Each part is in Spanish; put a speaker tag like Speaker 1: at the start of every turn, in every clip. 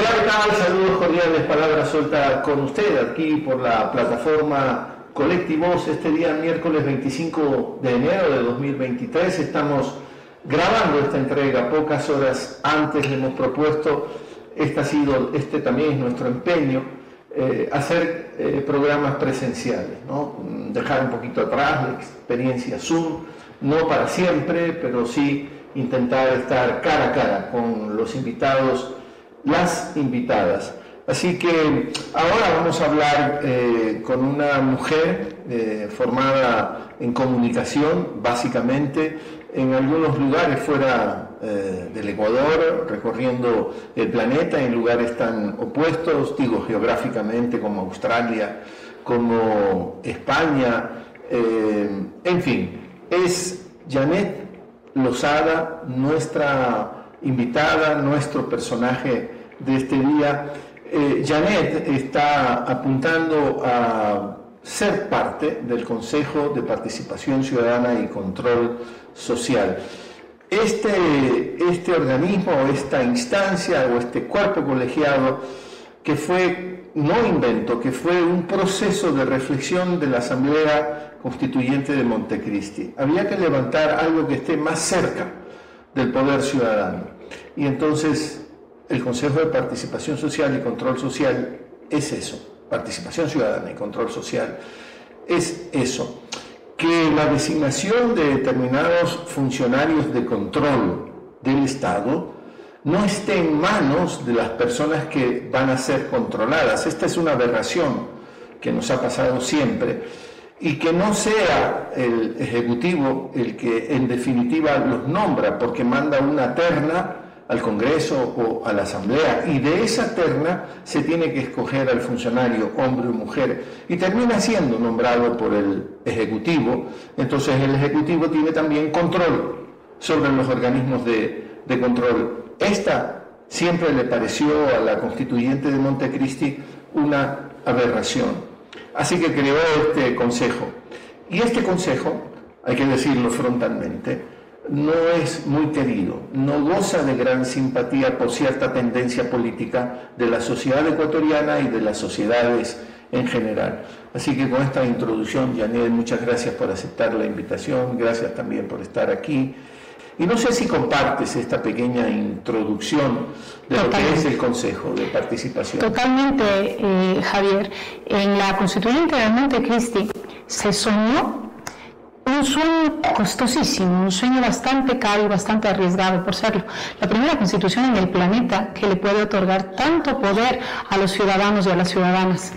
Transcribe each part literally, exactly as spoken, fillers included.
Speaker 1: ¿qué tal? Saludos cordiales, palabras sueltas con usted aquí por la plataforma Colectivos. Este día, miércoles veinticinco de enero de dos mil veintitrés, estamos grabando esta entrega. Pocas horas antes le hemos propuesto, este, ha sido, este también es nuestro empeño, eh, hacer eh, programas presenciales, ¿no? Dejar un poquito atrás la experiencia Zoom, no para siempre, pero sí intentar estar cara a cara con los invitados, las invitadas. Así que ahora vamos a hablar eh, con una mujer eh, formada en comunicación, básicamente en algunos lugares fuera eh, del Ecuador, recorriendo el planeta en lugares tan opuestos, digo geográficamente, como Australia, como España, eh, en fin, es Janet Lozada, nuestra invitada, nuestro personaje de este día. Eh, Janet está apuntando a ser parte del Consejo de Participación Ciudadana y Control Social. Este, este organismo, esta instancia o este cuerpo colegiado que fue, no invento, que fue un proceso de reflexión de la Asamblea Constituyente de Montecristi. Había que levantar algo que esté más cerca del poder ciudadano. Y entonces el Consejo de Participación Social y Control Social es eso, participación ciudadana y control social, es eso, que la designación de determinados funcionarios de control del Estado no esté en manos de las personas que van a ser controladas. Esta es una aberración que nos ha pasado siempre, y que no sea el Ejecutivo el que en definitiva los nombra, porque manda una terna al Congreso o a la Asamblea, y de esa terna se tiene que escoger al funcionario, hombre o mujer, y termina siendo nombrado por el Ejecutivo. Entonces el Ejecutivo tiene también control sobre los organismos de, de control. Esta siempre le pareció a la constituyente de Montecristi una aberración. Así que creó este consejo. Y este consejo, hay que decirlo frontalmente, no es muy querido, no goza de gran simpatía por cierta tendencia política de la sociedad ecuatoriana y de las sociedades en general. Así que con esta introducción, Janet, muchas gracias por aceptar la invitación, gracias también por estar aquí. Y no sé si compartes esta pequeña introducción de Totalmente. Lo que es el Consejo de Participación.
Speaker 2: Totalmente, eh, Javier. En la Constituyente de Montecristi se soñó un sueño costosísimo, un sueño bastante caro y bastante arriesgado por serlo. La primera constitución en el planeta que le puede otorgar tanto poder a los ciudadanos y a las ciudadanas.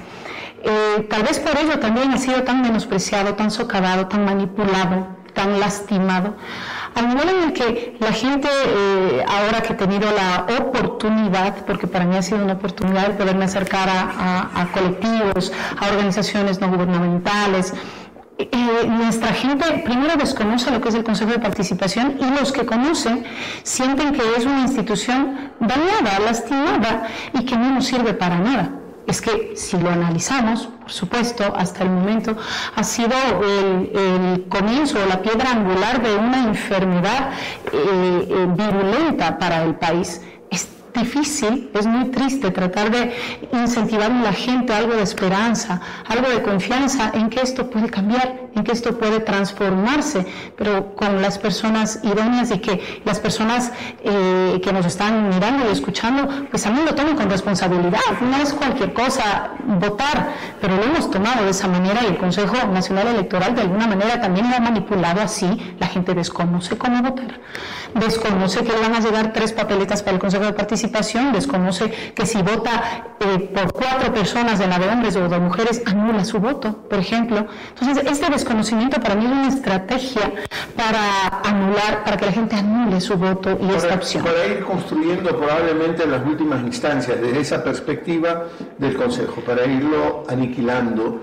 Speaker 2: Eh, tal vez por ello también ha sido tan menospreciado, tan socavado, tan manipulado, tan lastimado, al nivel en el que la gente, eh, ahora que he tenido la oportunidad, porque para mí ha sido una oportunidad de poderme acercar a, a, a colectivos, a organizaciones no gubernamentales, eh, nuestra gente primero desconoce lo que es el Consejo de Participación, y los que conocen sienten que es una institución dañada, lastimada y que no nos sirve para nada. Es que si lo analizamos, por supuesto, hasta el momento ha sido el, el comienzo, la piedra angular de una enfermedad eh, eh, virulenta para el país. Es difícil, es muy triste tratar de incentivar en la gente algo de esperanza, algo de confianza en que esto puede cambiar, en que esto puede transformarse, pero con las personas idóneas, y que las personas eh, que nos están mirando y escuchando, pues también lo tomen con responsabilidad. No es cualquier cosa votar, pero lo hemos tomado de esa manera, y el Consejo Nacional Electoral de alguna manera también lo ha manipulado así. La gente desconoce cómo votar, desconoce que le van a llegar tres papeletas para el Consejo de Participación, desconoce que si vota eh, por cuatro personas, de la de hombres o de mujeres, anula su voto, por ejemplo. Entonces, este desconocimiento para mí es una estrategia para anular, para que la gente anule su voto y para, esta opción.
Speaker 1: Para ir construyendo probablemente las últimas instancias desde esa perspectiva del Consejo, para irlo aniquilando.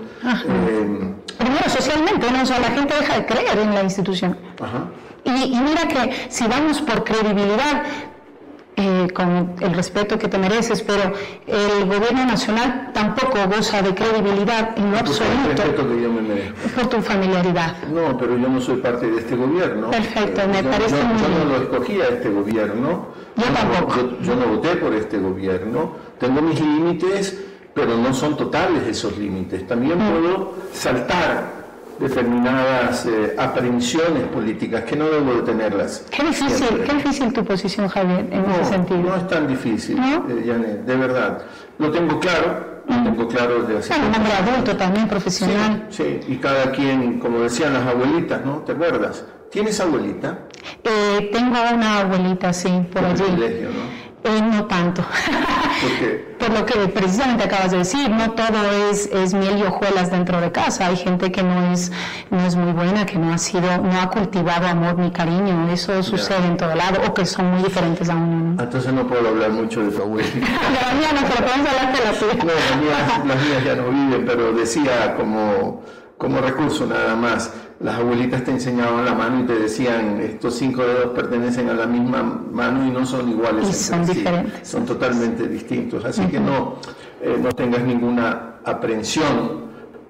Speaker 1: Eh,
Speaker 2: Primero socialmente, ¿no? O sea, la gente deja de creer en la institución.
Speaker 1: Ajá.
Speaker 2: Y, y mira que si vamos por credibilidad, eh, con el respeto que te mereces, pero el gobierno nacional tampoco goza de credibilidad en lo absoluto.
Speaker 1: El respeto que yo me merezco.
Speaker 2: Por tu familiaridad.
Speaker 1: No, pero yo no soy parte de este gobierno.
Speaker 2: Perfecto,
Speaker 1: eh,
Speaker 2: me
Speaker 1: yo,
Speaker 2: parece
Speaker 1: yo,
Speaker 2: muy
Speaker 1: yo
Speaker 2: bien.
Speaker 1: no lo escogí a este gobierno.
Speaker 2: Yo
Speaker 1: yo
Speaker 2: tampoco.
Speaker 1: No, yo, yo no voté por este gobierno. Tengo mis límites, pero no son totales esos límites. También mm. puedo saltar determinadas eh, aprehensiones políticas que no debo de tenerlas.
Speaker 2: Qué difícil, qué difícil tu posición, Javier, en
Speaker 1: no,
Speaker 2: ese sentido.
Speaker 1: No es tan difícil,
Speaker 2: ¿No?
Speaker 1: eh, Janet, de verdad. Lo tengo claro, lo tengo claro desde hace...
Speaker 2: Bueno, un hombre adulto también, profesional.
Speaker 1: Sí, sí, y cada quien, como decían las abuelitas, ¿no? ¿Te acuerdas? ¿Tienes abuelita?
Speaker 2: Eh, tengo una abuelita, sí, por allí.
Speaker 1: Privilegio, ¿no?
Speaker 2: Eh, no tanto.
Speaker 1: ¿Por qué?
Speaker 2: Por lo que precisamente acabas de decir, no todo es, es miel y hojuelas dentro de casa. Hay gente que no es, no es muy buena, que no ha sido, no ha cultivado amor ni cariño. Eso sucede en todo lado, o que son muy diferentes a uno, ¿no?
Speaker 1: Entonces no puedo hablar mucho de tu abuelita.
Speaker 2: De la mía no, pero podemos hablar de la tuya.
Speaker 1: No, las mías, las mías ya no viven, pero decía como, como recurso nada más. Las abuelitas te enseñaban la mano y te decían, estos cinco dedos pertenecen a la misma mano y no son iguales
Speaker 2: y
Speaker 1: entre
Speaker 2: son
Speaker 1: sí,
Speaker 2: diferentes.
Speaker 1: son totalmente distintos. Así
Speaker 2: uh-huh.
Speaker 1: que no, eh, no tengas ninguna aprensión,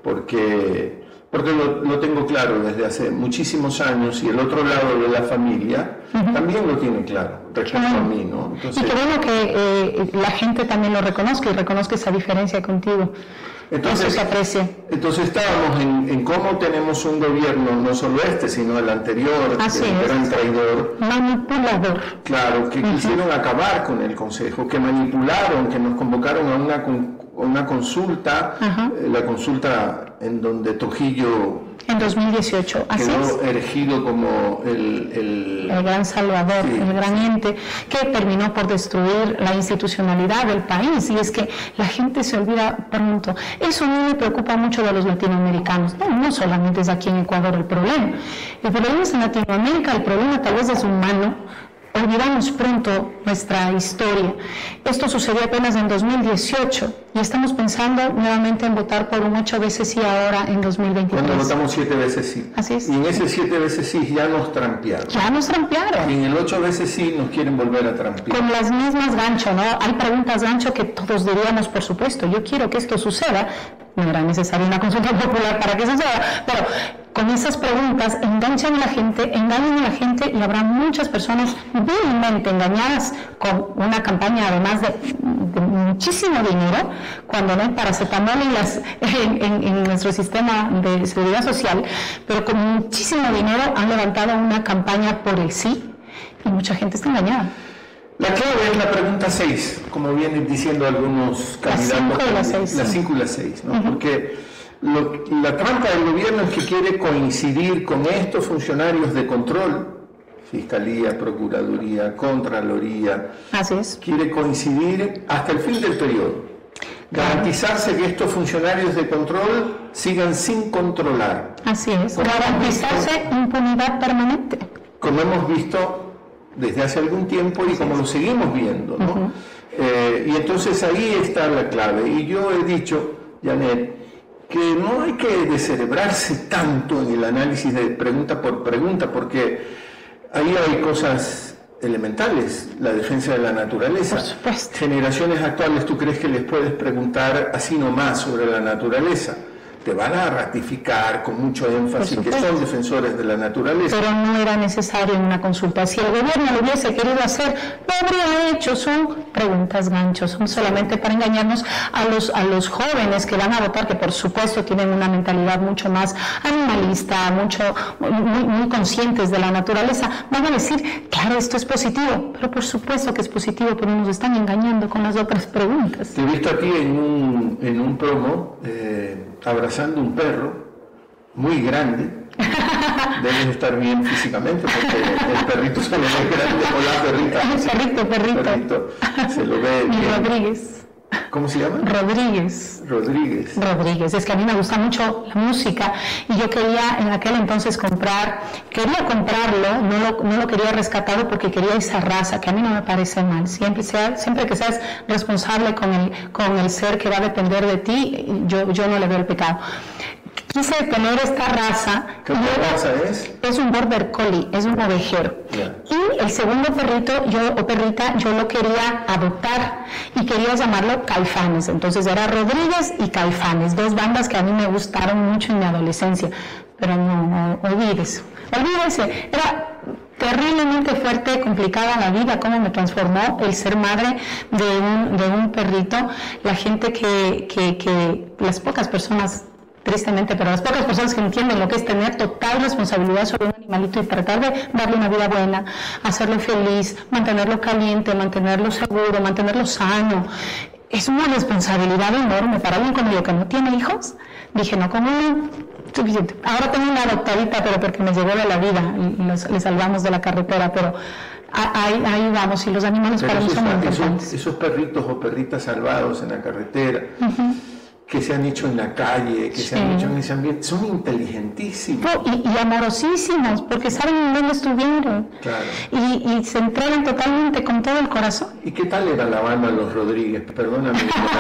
Speaker 1: porque, porque lo, lo tengo claro desde hace muchísimos años y el otro lado de la familia uh-huh. también lo tiene claro respecto
Speaker 2: claro.
Speaker 1: a mí, ¿no?
Speaker 2: Entonces, y qué bueno que eh, la gente también lo reconozca y reconozca esa diferencia contigo.
Speaker 1: Entonces,
Speaker 2: Eso se aprecia.
Speaker 1: Entonces estábamos en, en cómo tenemos un gobierno, no solo este, sino el anterior,
Speaker 2: Así
Speaker 1: el
Speaker 2: es.
Speaker 1: gran traidor.
Speaker 2: Manipulador.
Speaker 1: Claro, que uh-huh. quisieron acabar con el Consejo, que manipularon, que nos convocaron a una, una consulta, uh-huh. eh, la consulta en donde Trujillo...
Speaker 2: En dos mil dieciocho, así
Speaker 1: quedó
Speaker 2: es.
Speaker 1: erigido como el... El,
Speaker 2: el gran salvador, sí, el gran ente, que terminó por destruir la institucionalidad del país, y es que la gente se olvida pronto. Eso a mí me preocupa mucho de los latinoamericanos. No, no solamente es aquí en Ecuador el problema. El problema es en Latinoamérica, el problema tal vez es humano. Olvidamos pronto nuestra historia. Esto sucedió apenas en dos mil dieciocho y estamos pensando nuevamente en votar por un ocho veces sí ahora en dos mil veintitrés.
Speaker 1: Cuando votamos siete veces sí.
Speaker 2: Así es.
Speaker 1: Y en ese siete veces sí ya nos trampearon.
Speaker 2: Ya nos trampearon.
Speaker 1: Y en el ocho veces sí nos quieren volver a trampear.
Speaker 2: Con las mismas gancho, ¿no? Hay preguntas gancho que todos diríamos, por supuesto, yo quiero que esto suceda. No era necesaria una consulta popular para que suceda, pero con esas preguntas enganchan a la gente, engañan a la gente y habrá muchas personas vilmente engañadas con una campaña además de, de muchísimo dinero, cuando no hay paracetamol en, las, en, en, en nuestro sistema de seguridad social, pero con muchísimo dinero han levantado una campaña por el sí y mucha gente está engañada.
Speaker 1: La clave es la pregunta seis, como vienen diciendo algunos candidatos.
Speaker 2: Las cinco y las seis.
Speaker 1: Las cinco y las seis, ¿no?
Speaker 2: Uh-huh.
Speaker 1: Porque lo, la trampa del gobierno es que quiere coincidir con estos funcionarios de control, Fiscalía, Procuraduría, Contraloría.
Speaker 2: Así es.
Speaker 1: Quiere coincidir hasta el fin del periodo. Garantizarse que estos funcionarios de control sigan sin controlar.
Speaker 2: Así es. Garantizarse impunidad permanente.
Speaker 1: Como hemos visto desde hace algún tiempo y como lo seguimos viendo, ¿no? Uh-huh. Eh, y entonces ahí está la clave. Y yo he dicho, Janet, que no hay que descerebrarse tanto en el análisis de pregunta por pregunta, porque ahí hay cosas elementales, la defensa de la naturaleza.
Speaker 2: Por supuesto.
Speaker 1: Generaciones actuales, ¿tú crees que les puedes preguntar así nomás sobre la naturaleza? Te van a ratificar con mucho énfasis que son defensores de la naturaleza.
Speaker 2: Pero no era necesario una consulta. Si el gobierno lo hubiese querido hacer, lo habría hecho. Son preguntas ganchos, son solamente para engañarnos a los, a los jóvenes que van a votar, que por supuesto tienen una mentalidad mucho más animalista, mucho, muy, muy conscientes de la naturaleza. Van a decir, claro, esto es positivo, pero por supuesto que es positivo, pero nos están engañando con las otras preguntas.
Speaker 1: Te he visto a ti en un, en un promo, eh, abrazando un perro muy grande. Debes estar bien físicamente porque el perrito se lo ve grande o la perrita.
Speaker 2: Perrito, perrito.
Speaker 1: perrito se lo ve
Speaker 2: y
Speaker 1: bien.
Speaker 2: Rodríguez.
Speaker 1: ¿Cómo se llama?
Speaker 2: Rodríguez.
Speaker 1: Rodríguez.
Speaker 2: Rodríguez. Es que a mí me gusta mucho la música y yo quería en aquel entonces comprar, quería comprarlo, no lo, no lo quería rescatado porque quería esa raza, que a mí no me parece mal. Siempre, sea, siempre que seas responsable con el, con el ser que va a depender de ti, yo, yo no le veo el pecado. quise tener esta raza.
Speaker 1: ¿Qué raza es?
Speaker 2: Es un border collie, es un ovejero. Yeah. Y el segundo perrito, yo, o perrita, yo lo quería adoptar y quería llamarlo Caifanes. Entonces era Rodríguez y Caifanes, dos bandas que a mí me gustaron mucho en mi adolescencia. Pero no, no olvídese, olvídese. Era terriblemente fuerte, complicada la vida, cómo me transformó el ser madre de un, de un perrito. La gente que, que, que, las pocas personas, tristemente, pero las pocas personas que entienden lo que es tener total responsabilidad sobre un animalito y tratar de darle una vida buena, hacerlo feliz, mantenerlo caliente, mantenerlo seguro, mantenerlo sano, es una responsabilidad enorme para alguien como yo que no tiene hijos. Dije, no, como una, suficiente. Ahora tengo una adoptadita, pero porque me llegó de la vida, y los, le salvamos de la carretera, pero ahí, ahí vamos, y los animales pero para mí son muy importantes.
Speaker 1: Esos, esos perritos o perritas salvados en la carretera, uh-huh. que se han hecho en la calle, que sí. se han hecho en ese ambiente, son inteligentísimos.
Speaker 2: Oh, y, y amorosísimos, porque saben dónde estuvieron.
Speaker 1: Claro.
Speaker 2: Y, y se entregan totalmente con todo el corazón.
Speaker 1: ¿Y qué tal era la banda Los Rodríguez? Perdóname.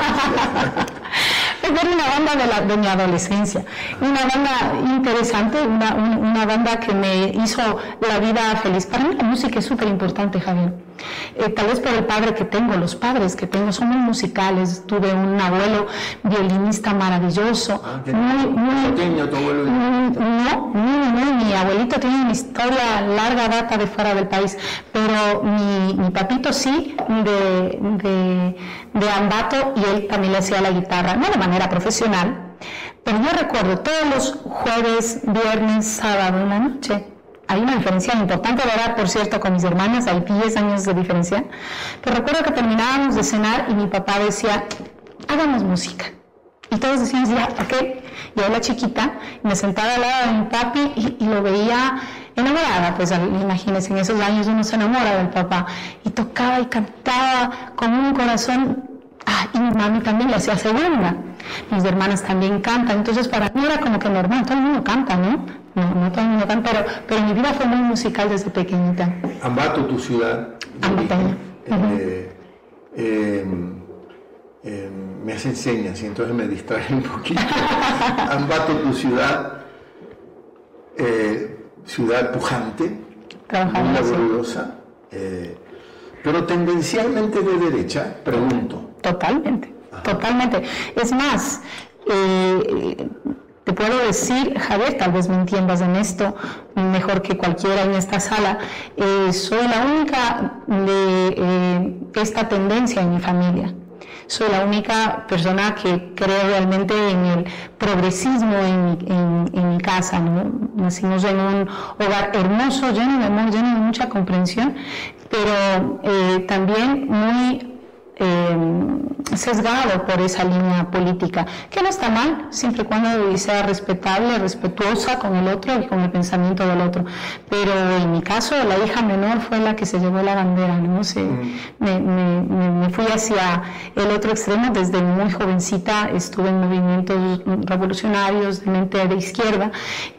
Speaker 2: Era una banda de, la, de mi adolescencia, una banda interesante, una, un, una banda que me hizo la vida feliz. Para mí la música es súper importante, Javier. Eh, tal vez por el padre que tengo, los padres que tengo son muy musicales. Tuve un abuelo violinista maravilloso.
Speaker 1: Ah, muy, muy, ¿Tiene tu abuelo violinista?
Speaker 2: No, no, no, mi abuelito tiene una historia larga data de fuera del país, pero mi, mi papito sí, de, de, de Ambato, y él también le hacía la guitarra, no de manera profesional, pero yo recuerdo todos los jueves, viernes, sábado en la noche. Hay una diferencia importante de edad, por cierto, con mis hermanas, hay diez años de diferencia, pero recuerdo que terminábamos de cenar y mi papá decía, hagamos música. Y todos decíamos, ya, ok. Yo era chiquita, me sentaba al lado de mi papi y, y lo veía enamorada, pues imagínense, en esos años uno se enamora del papá, y tocaba y cantaba con un corazón. Ah, y mi mami también le hacía segunda, mis hermanas también cantan, entonces para mí era como que normal, todo el mundo canta, ¿no? No, no todo el mundo canta, pero, pero mi vida fue muy musical desde pequeñita.
Speaker 1: Ambato, tu ciudad.
Speaker 2: Ambato.
Speaker 1: Eh, uh-huh. eh, eh, me hace señas y entonces me distrae un poquito. Ambato, tu ciudad, eh, ciudad pujante, muy laboriosa, eh, pero tendencialmente de derecha, pregunto.
Speaker 2: Totalmente, Ajá. totalmente. Es más, eh, te puedo decir, Javier, tal vez me entiendas en esto mejor que cualquiera en esta sala, eh, soy la única de eh, esta tendencia en mi familia. Soy la única persona que cree realmente en el progresismo en mi, en, en mi casa, ¿no? Nacimos en un hogar hermoso, lleno de amor, lleno de mucha comprensión, pero eh, también muy Eh, sesgado por esa línea política, que no está mal, siempre y cuando sea respetable, respetuosa con el otro y con el pensamiento del otro. Pero en mi caso, la hija menor fue la que se llevó la bandera, ¿no? Se, mm. me, me, me fui hacia el otro extremo desde muy jovencita, estuve en movimientos revolucionarios de mente de izquierda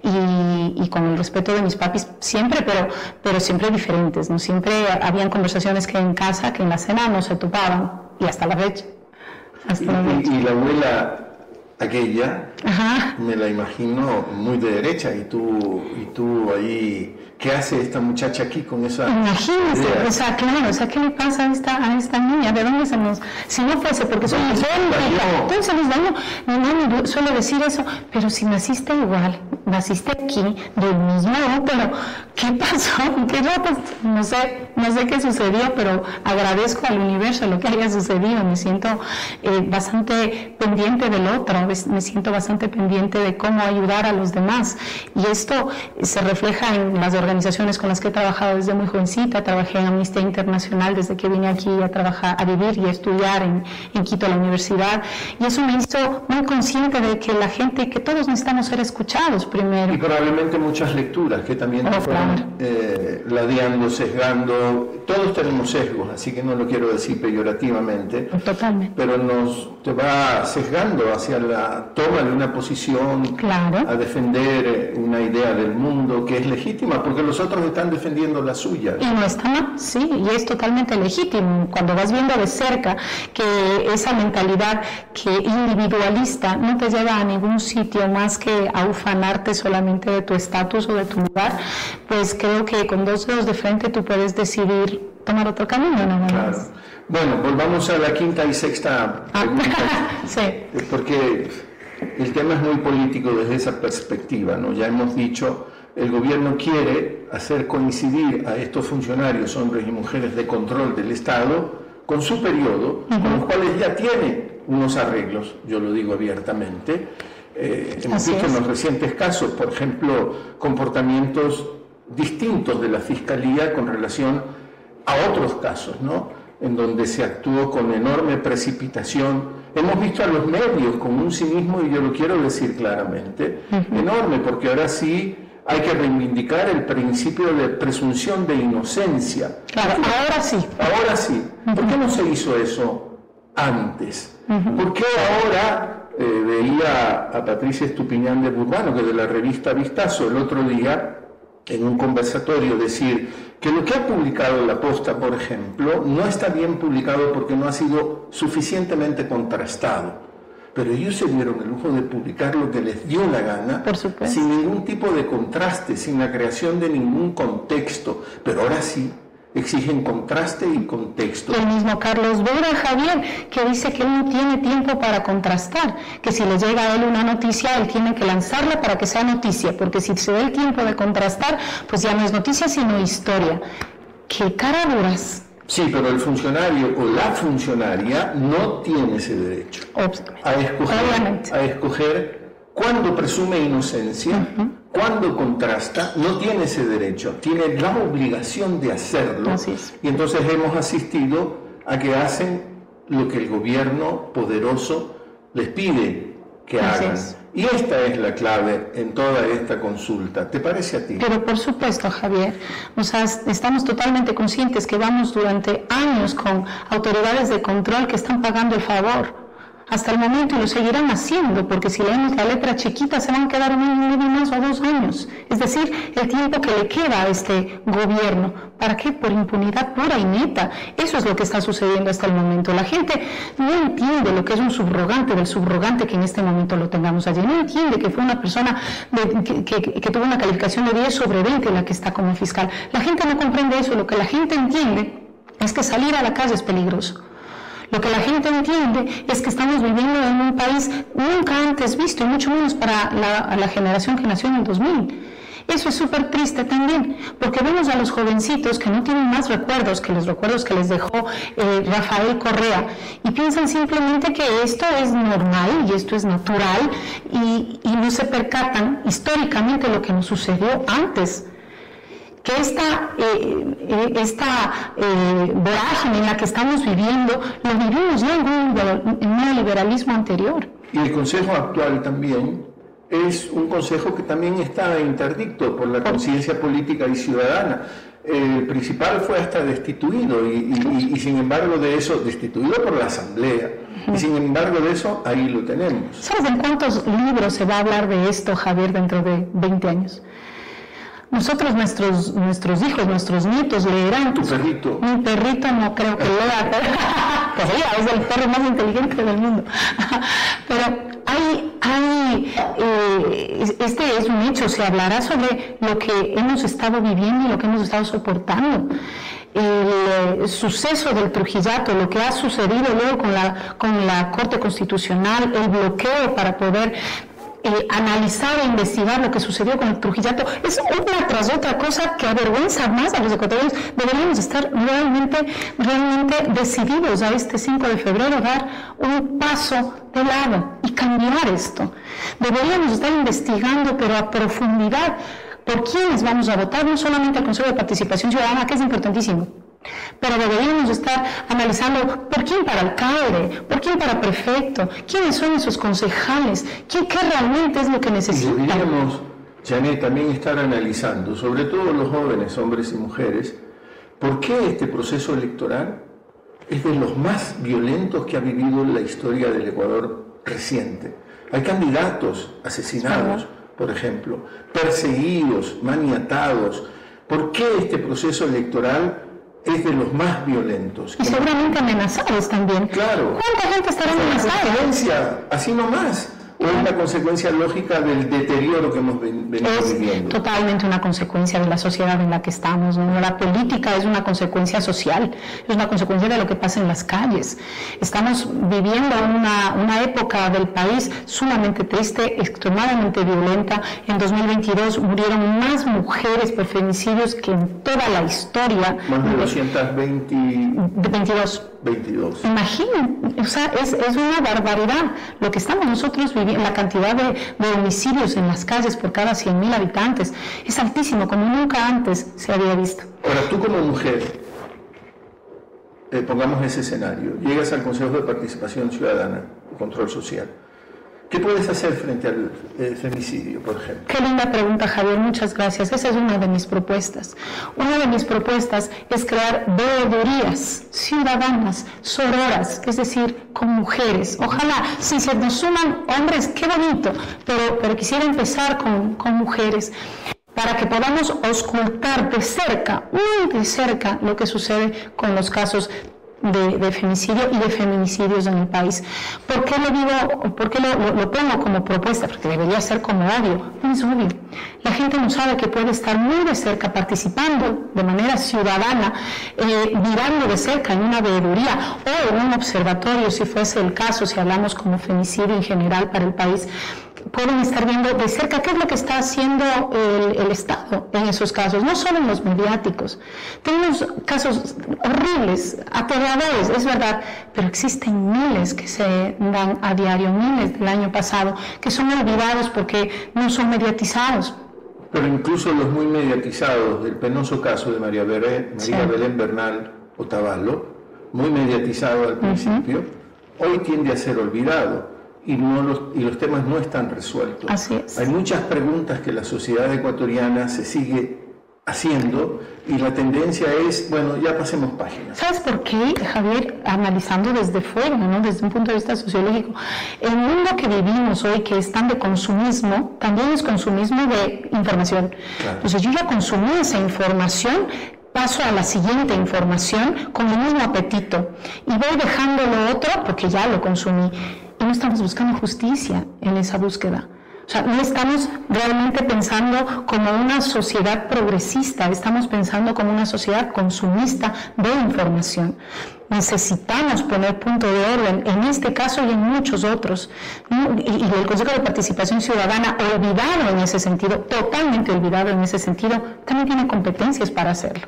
Speaker 2: y, y con el respeto de mis papis siempre, pero, pero siempre diferentes, ¿no? Siempre habían conversaciones que en casa, que en la cena no se topaban. Y hasta la fecha. Hasta
Speaker 1: y,
Speaker 2: la fecha.
Speaker 1: Y, y la abuela aquella,
Speaker 2: Ajá.
Speaker 1: me la imagino muy de derecha, y tú, y tú ahí, ¿qué hace esta muchacha aquí con esa
Speaker 2: Imagínese,
Speaker 1: idea?
Speaker 2: o sea, claro, o sea, ¿qué le pasa a esta, a esta niña? ¿De dónde se nos...? Si no fuese porque soy evangélica, entonces les daño, mi mami suele decir eso, pero si naciste igual, naciste aquí, del mismo, pero ¿qué pasó? ¿Qué rato? No sé, no sé qué sucedió, pero agradezco al universo lo que haya sucedido, me siento eh, bastante pendiente del otro, me siento bastante pendiente de cómo ayudar a los demás, y esto se refleja en las organizaciones con las que he trabajado desde muy jovencita. Trabajé en Amnistía Internacional desde que vine aquí a trabajar, a vivir y a estudiar en, en Quito, la universidad, y eso me hizo muy consciente de que la gente, que todos necesitamos ser escuchados primero.
Speaker 1: Y probablemente muchas lecturas que también te
Speaker 2: oh,
Speaker 1: fueron
Speaker 2: claro.
Speaker 1: eh, ladeando, sesgando. Todos tenemos sesgos, así que no lo quiero decir peyorativamente.
Speaker 2: Totalmente.
Speaker 1: Pero nos te va sesgando hacia la toma de una posición,
Speaker 2: claro.
Speaker 1: a defender una idea del mundo que es legítima, porque porque los otros están defendiendo la suya.
Speaker 2: Y no está mal, sí, y es totalmente legítimo. Cuando vas viendo de cerca que esa mentalidad que individualista no te lleva a ningún sitio más que a ufanarte solamente de tu estatus o de tu lugar, pues creo que con dos dedos de frente tú puedes decidir tomar otro camino, nada más.
Speaker 1: Claro. Bueno, volvamos a la quinta y sexta pregunta,
Speaker 2: ah, sí.
Speaker 1: porque el tema es muy político desde esa perspectiva, ¿no? Ya hemos dicho, el gobierno quiere hacer coincidir a estos funcionarios, hombres y mujeres de control del Estado, con su periodo, uh-huh. con los cuales ya tiene unos arreglos, yo lo digo abiertamente. Eh, hemos visto en los recientes casos, por ejemplo, comportamientos distintos de la Fiscalía con relación a otros casos, ¿no?, en donde se actuó con enorme precipitación. Hemos visto a los medios con un cinismo, y yo lo quiero decir claramente, uh-huh. enorme, porque ahora sí hay que reivindicar el principio de presunción de inocencia.
Speaker 2: Claro, ahora sí.
Speaker 1: Ahora sí. Uh-huh. ¿Por qué no se hizo eso antes? Uh-huh. ¿Por qué ahora eh, veía a Patricia Estupiñán de Burbano, que de la revista Vistazo, el otro día, en un conversatorio, decir que lo que ha publicado La Posta, por ejemplo, no está bien publicado porque no ha sido suficientemente contrastado? Pero ellos se dieron el lujo de publicar lo que les dio la gana, sin ningún tipo de contraste, sin la creación de ningún contexto. Pero ahora sí exigen contraste y contexto.
Speaker 2: El mismo Carlos Vera, Javier, que dice que él no tiene tiempo para contrastar, que si le llega a él una noticia, él tiene que lanzarla para que sea noticia, porque si se da el tiempo de contrastar, pues ya no es noticia, sino historia. ¡Qué caraduras!
Speaker 1: Sí, pero el funcionario o la funcionaria no tiene ese derecho a escoger, a escoger cuándo presume inocencia, uh-huh. cuándo contrasta. No tiene ese derecho, tiene la obligación de hacerlo. Y entonces hemos asistido a que hacen lo que el gobierno poderoso les pide que Así hagan. Es. Y esta es la clave en toda esta consulta. ¿Te parece a ti?
Speaker 2: Pero por supuesto, Javier. O sea, estamos totalmente conscientes que vamos durante años con autoridades de control que están pagando el favor hasta el momento, y lo seguirán haciendo, porque si leemos la letra chiquita se van a quedar un año y medio más o dos años. Es decir, el tiempo que le queda a este gobierno. ¿Para qué? Por impunidad pura y neta. Eso es lo que está sucediendo hasta el momento. La gente no entiende lo que es un subrogante del subrogante que en este momento lo tengamos allí. No entiende que fue una persona de, que, que, que tuvo una calificación de diez sobre veinte la que está como fiscal. La gente no comprende eso. Lo que la gente entiende es que salir a la calle es peligroso. Lo que la gente entiende es que estamos viviendo en un país nunca antes visto, y mucho menos para la, la generación que nació en el dos mil. Eso es súper triste también, porque vemos a los jovencitos que no tienen más recuerdos que los recuerdos que les dejó eh, Rafael Correa, y piensan simplemente que esto es normal y esto es natural, y, y no se percatan históricamente lo que nos sucedió antes. Que esta, eh, esta eh, vorágine en la que estamos viviendo, lo vivimos ya en un, en un neoliberalismo anterior.
Speaker 1: Y el Consejo actual también es un consejo que también está interdicto por la conciencia política y ciudadana. El principal fue hasta destituido, y, y, y sin embargo de eso, destituido por la Asamblea, y sin embargo de eso, ahí lo tenemos.
Speaker 2: ¿Sabes en cuántos libros se va a hablar de esto, Javier, dentro de veinte años? Nosotros, nuestros, nuestros hijos, nuestros nietos leerán.
Speaker 1: ¿Tu perrito?
Speaker 2: Mi perrito no creo que lea, pero es el perro más inteligente del mundo. Pero hay, hay eh, este es un hecho, se hablará sobre lo que hemos estado viviendo y lo que hemos estado soportando. El suceso del Trujillato, lo que ha sucedido luego con la, con la Corte Constitucional, el bloqueo para poder Eh, analizar e investigar lo que sucedió con el Trujillato, es una tras otra cosa que avergüenza más a los ecuatorianos. Deberíamos estar realmente, realmente decididos a este cinco de febrero dar un paso de lado y cambiar esto. Deberíamos estar investigando, pero a profundidad, por quiénes vamos a votar, no solamente el Consejo de Participación Ciudadana, que es importantísimo, pero deberíamos estar analizando por quién para alcalde, por quién para prefecto, quiénes son esos concejales, ¿Qué, qué realmente es lo que necesitan.
Speaker 1: Y deberíamos, Janet, también estar analizando, sobre todo los jóvenes, hombres y mujeres, por qué este proceso electoral es de los más violentos que ha vivido la historia del Ecuador reciente. Hay candidatos asesinados, por ejemplo, perseguidos, maniatados, ¿Por qué este proceso electoral es de los más violentos?
Speaker 2: Y seguramente amenazados también.
Speaker 1: Claro.
Speaker 2: ¿Cuánta gente estará amenazada?
Speaker 1: Consecuencia, así nomás. ¿O es una consecuencia lógica del deterioro que hemos venido
Speaker 2: es
Speaker 1: viviendo?
Speaker 2: Totalmente una consecuencia de la sociedad en la que estamos, ¿no? La política es una consecuencia social, es una consecuencia de lo que pasa en las calles. Estamos viviendo una, una época del país sumamente triste, extremadamente violenta. En dos mil veintidós murieron más mujeres por feminicidios que en toda la historia.
Speaker 1: Más de doscientos veinte...
Speaker 2: De veintidós.
Speaker 1: veintidós.
Speaker 2: Imaginen, o sea, es, es una barbaridad lo que estamos nosotros viviendo, la cantidad de, de homicidios en las calles por cada cien mil habitantes es altísimo, como nunca antes se había visto.
Speaker 1: Ahora, tú como mujer, eh, pongamos ese escenario, llegas al Consejo de Participación Ciudadana y Control Social. ¿Qué puedes hacer frente al eh, femicidio, por ejemplo?
Speaker 2: Qué linda pregunta, Javier, muchas gracias. Esa es una de mis propuestas. Una de mis propuestas es crear veedurías ciudadanas, sororas, es decir, con mujeres. Ojalá, si se nos suman hombres, qué bonito, pero, pero quisiera empezar con, con mujeres, para que podamos auscultar de cerca, muy de cerca, lo que sucede con los casos De, de femicidio y de feminicidios en el país. ¿Por qué lo digo, por qué lo, lo, lo pongo como propuesta? Porque debería ser como obvio. No es obvio. La gente no sabe que puede estar muy de cerca participando de manera ciudadana, eh, mirando de cerca en una veeduría o en un observatorio, si fuese el caso, si hablamos como femicidio en general para el país. Pueden estar viendo de cerca qué es lo que está haciendo el, el Estado en esos casos, no solo en los mediáticos. Tenemos casos horribles, aterradores, es verdad, pero existen miles que se dan a diario, miles del año pasado, que son olvidados porque no son mediatizados.
Speaker 1: Pero incluso los muy mediatizados, del penoso caso de María Belén, María
Speaker 2: Sí.
Speaker 1: Belén Bernal Otavalo, muy mediatizado al principio, uh-huh. hoy tiende a ser olvidado. Y, no los, y los temas no están resueltos.
Speaker 2: Así es.
Speaker 1: Hay muchas preguntas que la sociedad ecuatoriana se sigue haciendo y la tendencia es, bueno, ya pasemos páginas.
Speaker 2: ¿Sabes por qué, Javier? Analizando desde fuera, ¿no? Desde un punto de vista sociológico, el mundo que vivimos hoy, que es tan de consumismo, también es consumismo de información. Claro. Entonces yo ya consumí esa información, paso a la siguiente información con el mismo apetito y voy dejando lo otro porque ya lo consumí. Y no estamos buscando justicia en esa búsqueda. O sea, no estamos realmente pensando como una sociedad progresista, estamos pensando como una sociedad consumista de información. Necesitamos poner punto de orden en este caso y en muchos otros. Y el Consejo de Participación Ciudadana, olvidado en ese sentido, totalmente olvidado en ese sentido, también tiene competencias para hacerlo.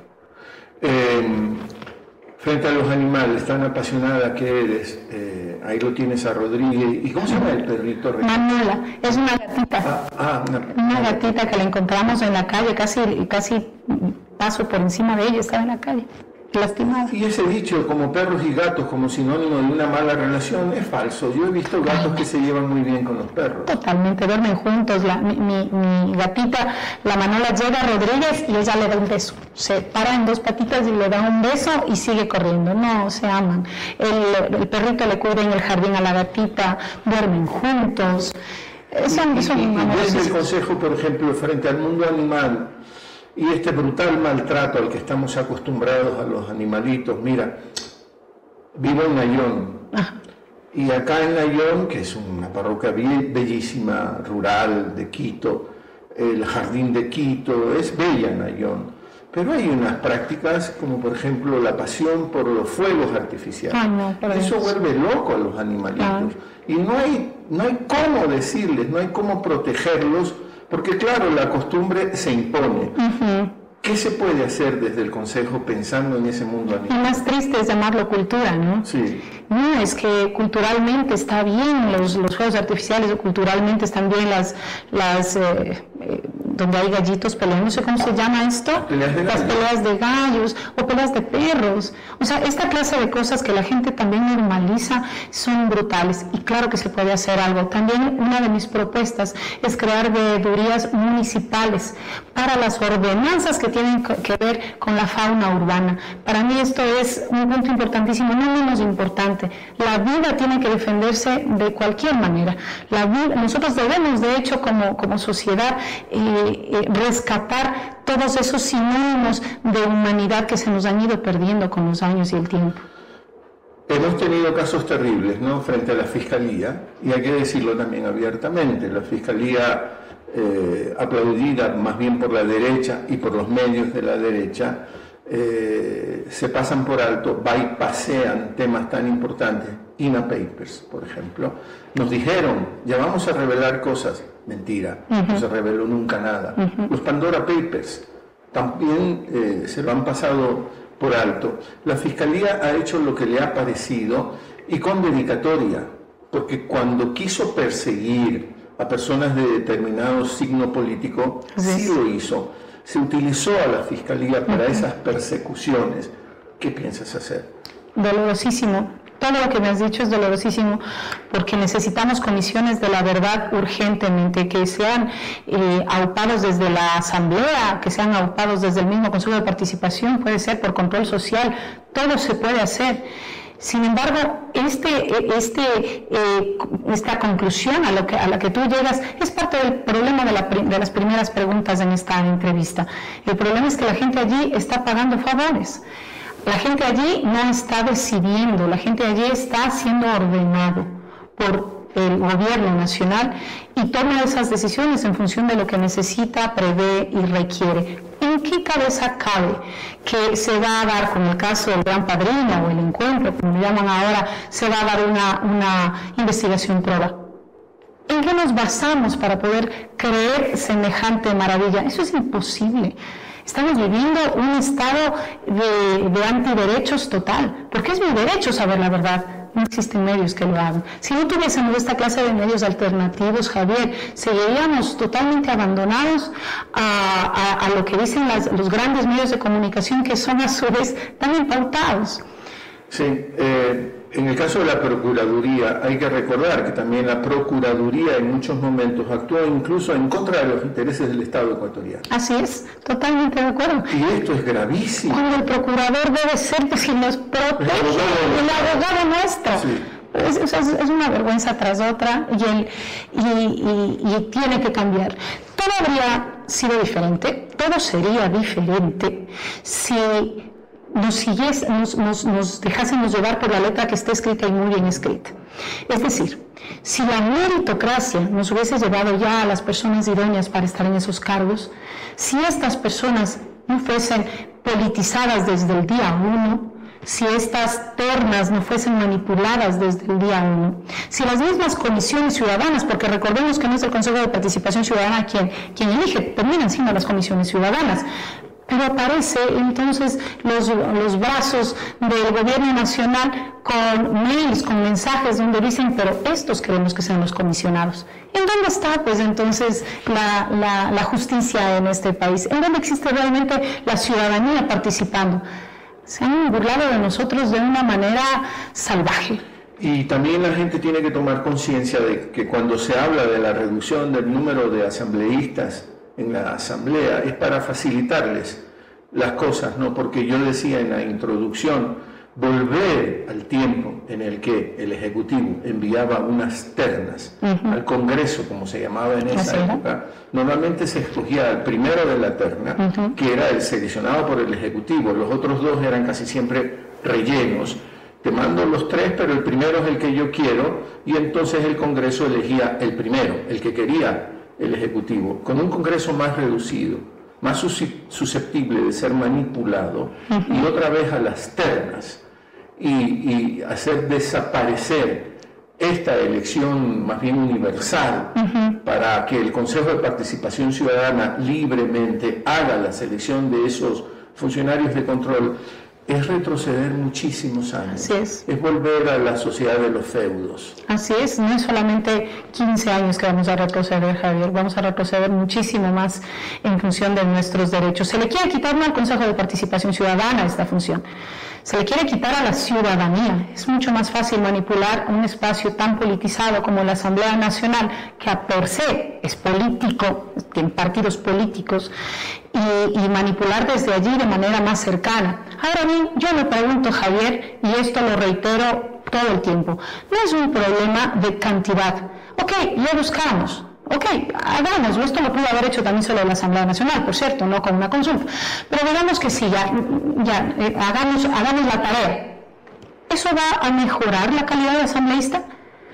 Speaker 1: Eh, frente a los animales, tan apasionada que eres, eh, ahí lo tienes a Rodríguez. ¿Y cómo se llama el perrito?
Speaker 2: Manuela, es una gatita.
Speaker 1: Ah, ah, una,
Speaker 2: una gatita que la encontramos en la calle, casi, casi paso por encima de ella, estaba en la calle, lastimada.
Speaker 1: Y ese dicho, como perros y gatos, como sinónimo de una mala relación, es falso. Yo he visto gatos Ay, que se llevan muy bien con los perros.
Speaker 2: Totalmente, duermen juntos. La, mi, mi, mi gatita, la Manuela, llega a Rodríguez y ella le da un beso. Se para en dos patitas y le da un beso y sigue corriendo. No, se aman. El, el perrito le cuida en el jardín a la gatita, duermen juntos. Son, son
Speaker 1: y, y, y desde el Consejo, por ejemplo, frente al mundo animal, y este brutal maltrato al que estamos acostumbrados a los animalitos. Mira, vivo en Nayón. Ajá. Y acá en Nayón, que es una parroquia bellísima, rural, de Quito, el jardín de Quito, es bella Nayón. Pero hay unas prácticas como por ejemplo la pasión por los fuegos artificiales.
Speaker 2: Ah, no,
Speaker 1: eso vuelve loco a los animalitos. Ah. Y no hay, no hay cómo decirles, no hay cómo protegerlos, porque claro, la costumbre se impone. Uh-huh. ¿Qué se puede hacer desde el Consejo pensando en ese mundo animal?
Speaker 2: Y más triste es llamarlo cultura, ¿no?
Speaker 1: Sí.
Speaker 2: No, es que culturalmente está bien los, los fuegos artificiales, o culturalmente están bien las, las eh, eh, donde hay gallitos peleando, no sé cómo se llama esto,
Speaker 1: peleas de
Speaker 2: las peleas de gallos o peleas de perros. O sea, esta clase de cosas que la gente también normaliza son brutales y claro que se puede hacer algo. También una de mis propuestas es crear veedurías municipales para las ordenanzas que tienen que ver con la fauna urbana. Para mí esto es un punto importantísimo, no menos importante. La vida tiene que defenderse de cualquier manera. La vida, nosotros debemos, de hecho, como, como sociedad, eh, eh, rescatar todos esos sinónimos de humanidad que se nos han ido perdiendo con los años y el tiempo.
Speaker 1: Hemos tenido casos terribles, ¿no?, frente a la Fiscalía, y hay que decirlo también abiertamente. La Fiscalía, eh, aplaudida más bien por la derecha y por los medios de la derecha, eh, se pasan por alto, bypasean temas tan importantes. I N A Papers, por ejemplo, nos dijeron, ya vamos a revelar cosas. Mentira, uh-huh. No se reveló nunca nada. Uh-huh. Los Pandora Papers también eh, se lo han pasado por alto. La Fiscalía ha hecho lo que le ha parecido y con dedicatoria, porque cuando quiso perseguir a personas de determinado signo político, sí, sí lo hizo. Se utilizó a la Fiscalía para uh-huh. esas persecuciones. ¿Qué piensas hacer?
Speaker 2: Dolorosísimo. Todo lo que me has dicho es dolorosísimo, porque necesitamos comisiones de la verdad urgentemente, que sean eh, aupados desde la Asamblea, que sean aupados desde el mismo Consejo de Participación, puede ser por control social, todo se puede hacer. Sin embargo, este, este, eh, esta conclusión a, lo que, a la que tú llegas es parte del problema de, la, de las primeras preguntas en esta entrevista. El problema es que la gente allí está pagando favores. La gente allí no está decidiendo, la gente allí está siendo ordenado por el gobierno nacional y toma esas decisiones en función de lo que necesita, prevé y requiere. ¿En qué cabeza cabe que se va a dar, como el caso del Gran Padrino o el encuentro, como le llaman ahora, se va a dar una, una investigación prueba? ¿En qué nos basamos para poder creer semejante maravilla? Eso es imposible. Estamos viviendo un estado de, de antiderechos total, porque es mi derecho saber la verdad. No existen medios que lo hagan. Si no tuviésemos esta clase de medios alternativos, Javier, seguiríamos totalmente abandonados a, a, a lo que dicen las, los grandes medios de comunicación, que son a su vez tan impautados.
Speaker 1: Sí, eh, en el caso de la Procuraduría hay que recordar que también la Procuraduría en muchos momentos actuó incluso en contra de los intereses del Estado ecuatoriano.
Speaker 2: Así es, totalmente de acuerdo.
Speaker 1: Y esto es gravísimo.
Speaker 2: Cuando el procurador debe ser quien nos protege, el abogado nuestro. Sí. Es, es, es una vergüenza tras otra y, el, y, y, y tiene que cambiar. Todo habría sido diferente, todo sería diferente si nos, siguies, nos, nos, nos dejásemos llevar por la letra que está escrita y muy bien escrita. Es decir, si la meritocracia nos hubiese llevado ya a las personas idóneas para estar en esos cargos, si estas personas no fuesen politizadas desde el día uno, si estas ternas no fuesen manipuladas desde el día uno, si las mismas comisiones ciudadanas, porque recordemos que no es el Consejo de Participación Ciudadana quien, quien elige, terminan siendo las comisiones ciudadanas, pero aparece entonces los, los brazos del gobierno nacional con mails, con mensajes donde dicen, pero estos queremos que sean los comisionados. ¿En dónde está pues entonces la, la, la justicia en este país? ¿En dónde existe realmente la ciudadanía participando? Se han burlado de nosotros de una manera salvaje.
Speaker 1: Y también la gente tiene que tomar conciencia de que cuando se habla de la reducción del número de asambleístas en la asamblea es para facilitarles las cosas, ¿no? Porque yo decía en la introducción, volver al tiempo en el que el Ejecutivo enviaba unas ternas uh-huh. al Congreso, como se llamaba en esa época, normalmente se escogía al primero de la terna, uh-huh. que era el seleccionado por el Ejecutivo, los otros dos eran casi siempre rellenos. Te mando los tres, pero el primero es el que yo quiero, y entonces el Congreso elegía el primero, el que quería el Ejecutivo, con un Congreso más reducido, más susceptible de ser manipulado, uh-huh. y otra vez a las ternas, y, y hacer desaparecer esta elección más bien universal, uh-huh. para que el Consejo de Participación Ciudadana libremente haga la selección de esos funcionarios de control. Es retroceder muchísimos años.
Speaker 2: Así es.
Speaker 1: Es volver a la sociedad de los feudos.
Speaker 2: Así es, no es solamente quince años que vamos a retroceder, Javier, vamos a retroceder muchísimo más en función de nuestros derechos. Se le quiere quitar al Consejo de Participación Ciudadana esta función. Se le quiere quitar a la ciudadanía. Es mucho más fácil manipular un espacio tan politizado como la Asamblea Nacional, que a per se es político, tiene partidos políticos, y, y manipular desde allí de manera más cercana. Ahora bien, yo me pregunto, Javier, y esto lo reitero todo el tiempo, no es un problema de cantidad. Ok, ya buscamos. ok, hagámoslo, esto lo pudo haber hecho también solo la Asamblea Nacional, por cierto, no con una consulta, pero digamos que sí, ya, ya eh, hagamos, hagamos la tarea. ¿Eso va a mejorar la calidad de asambleísta?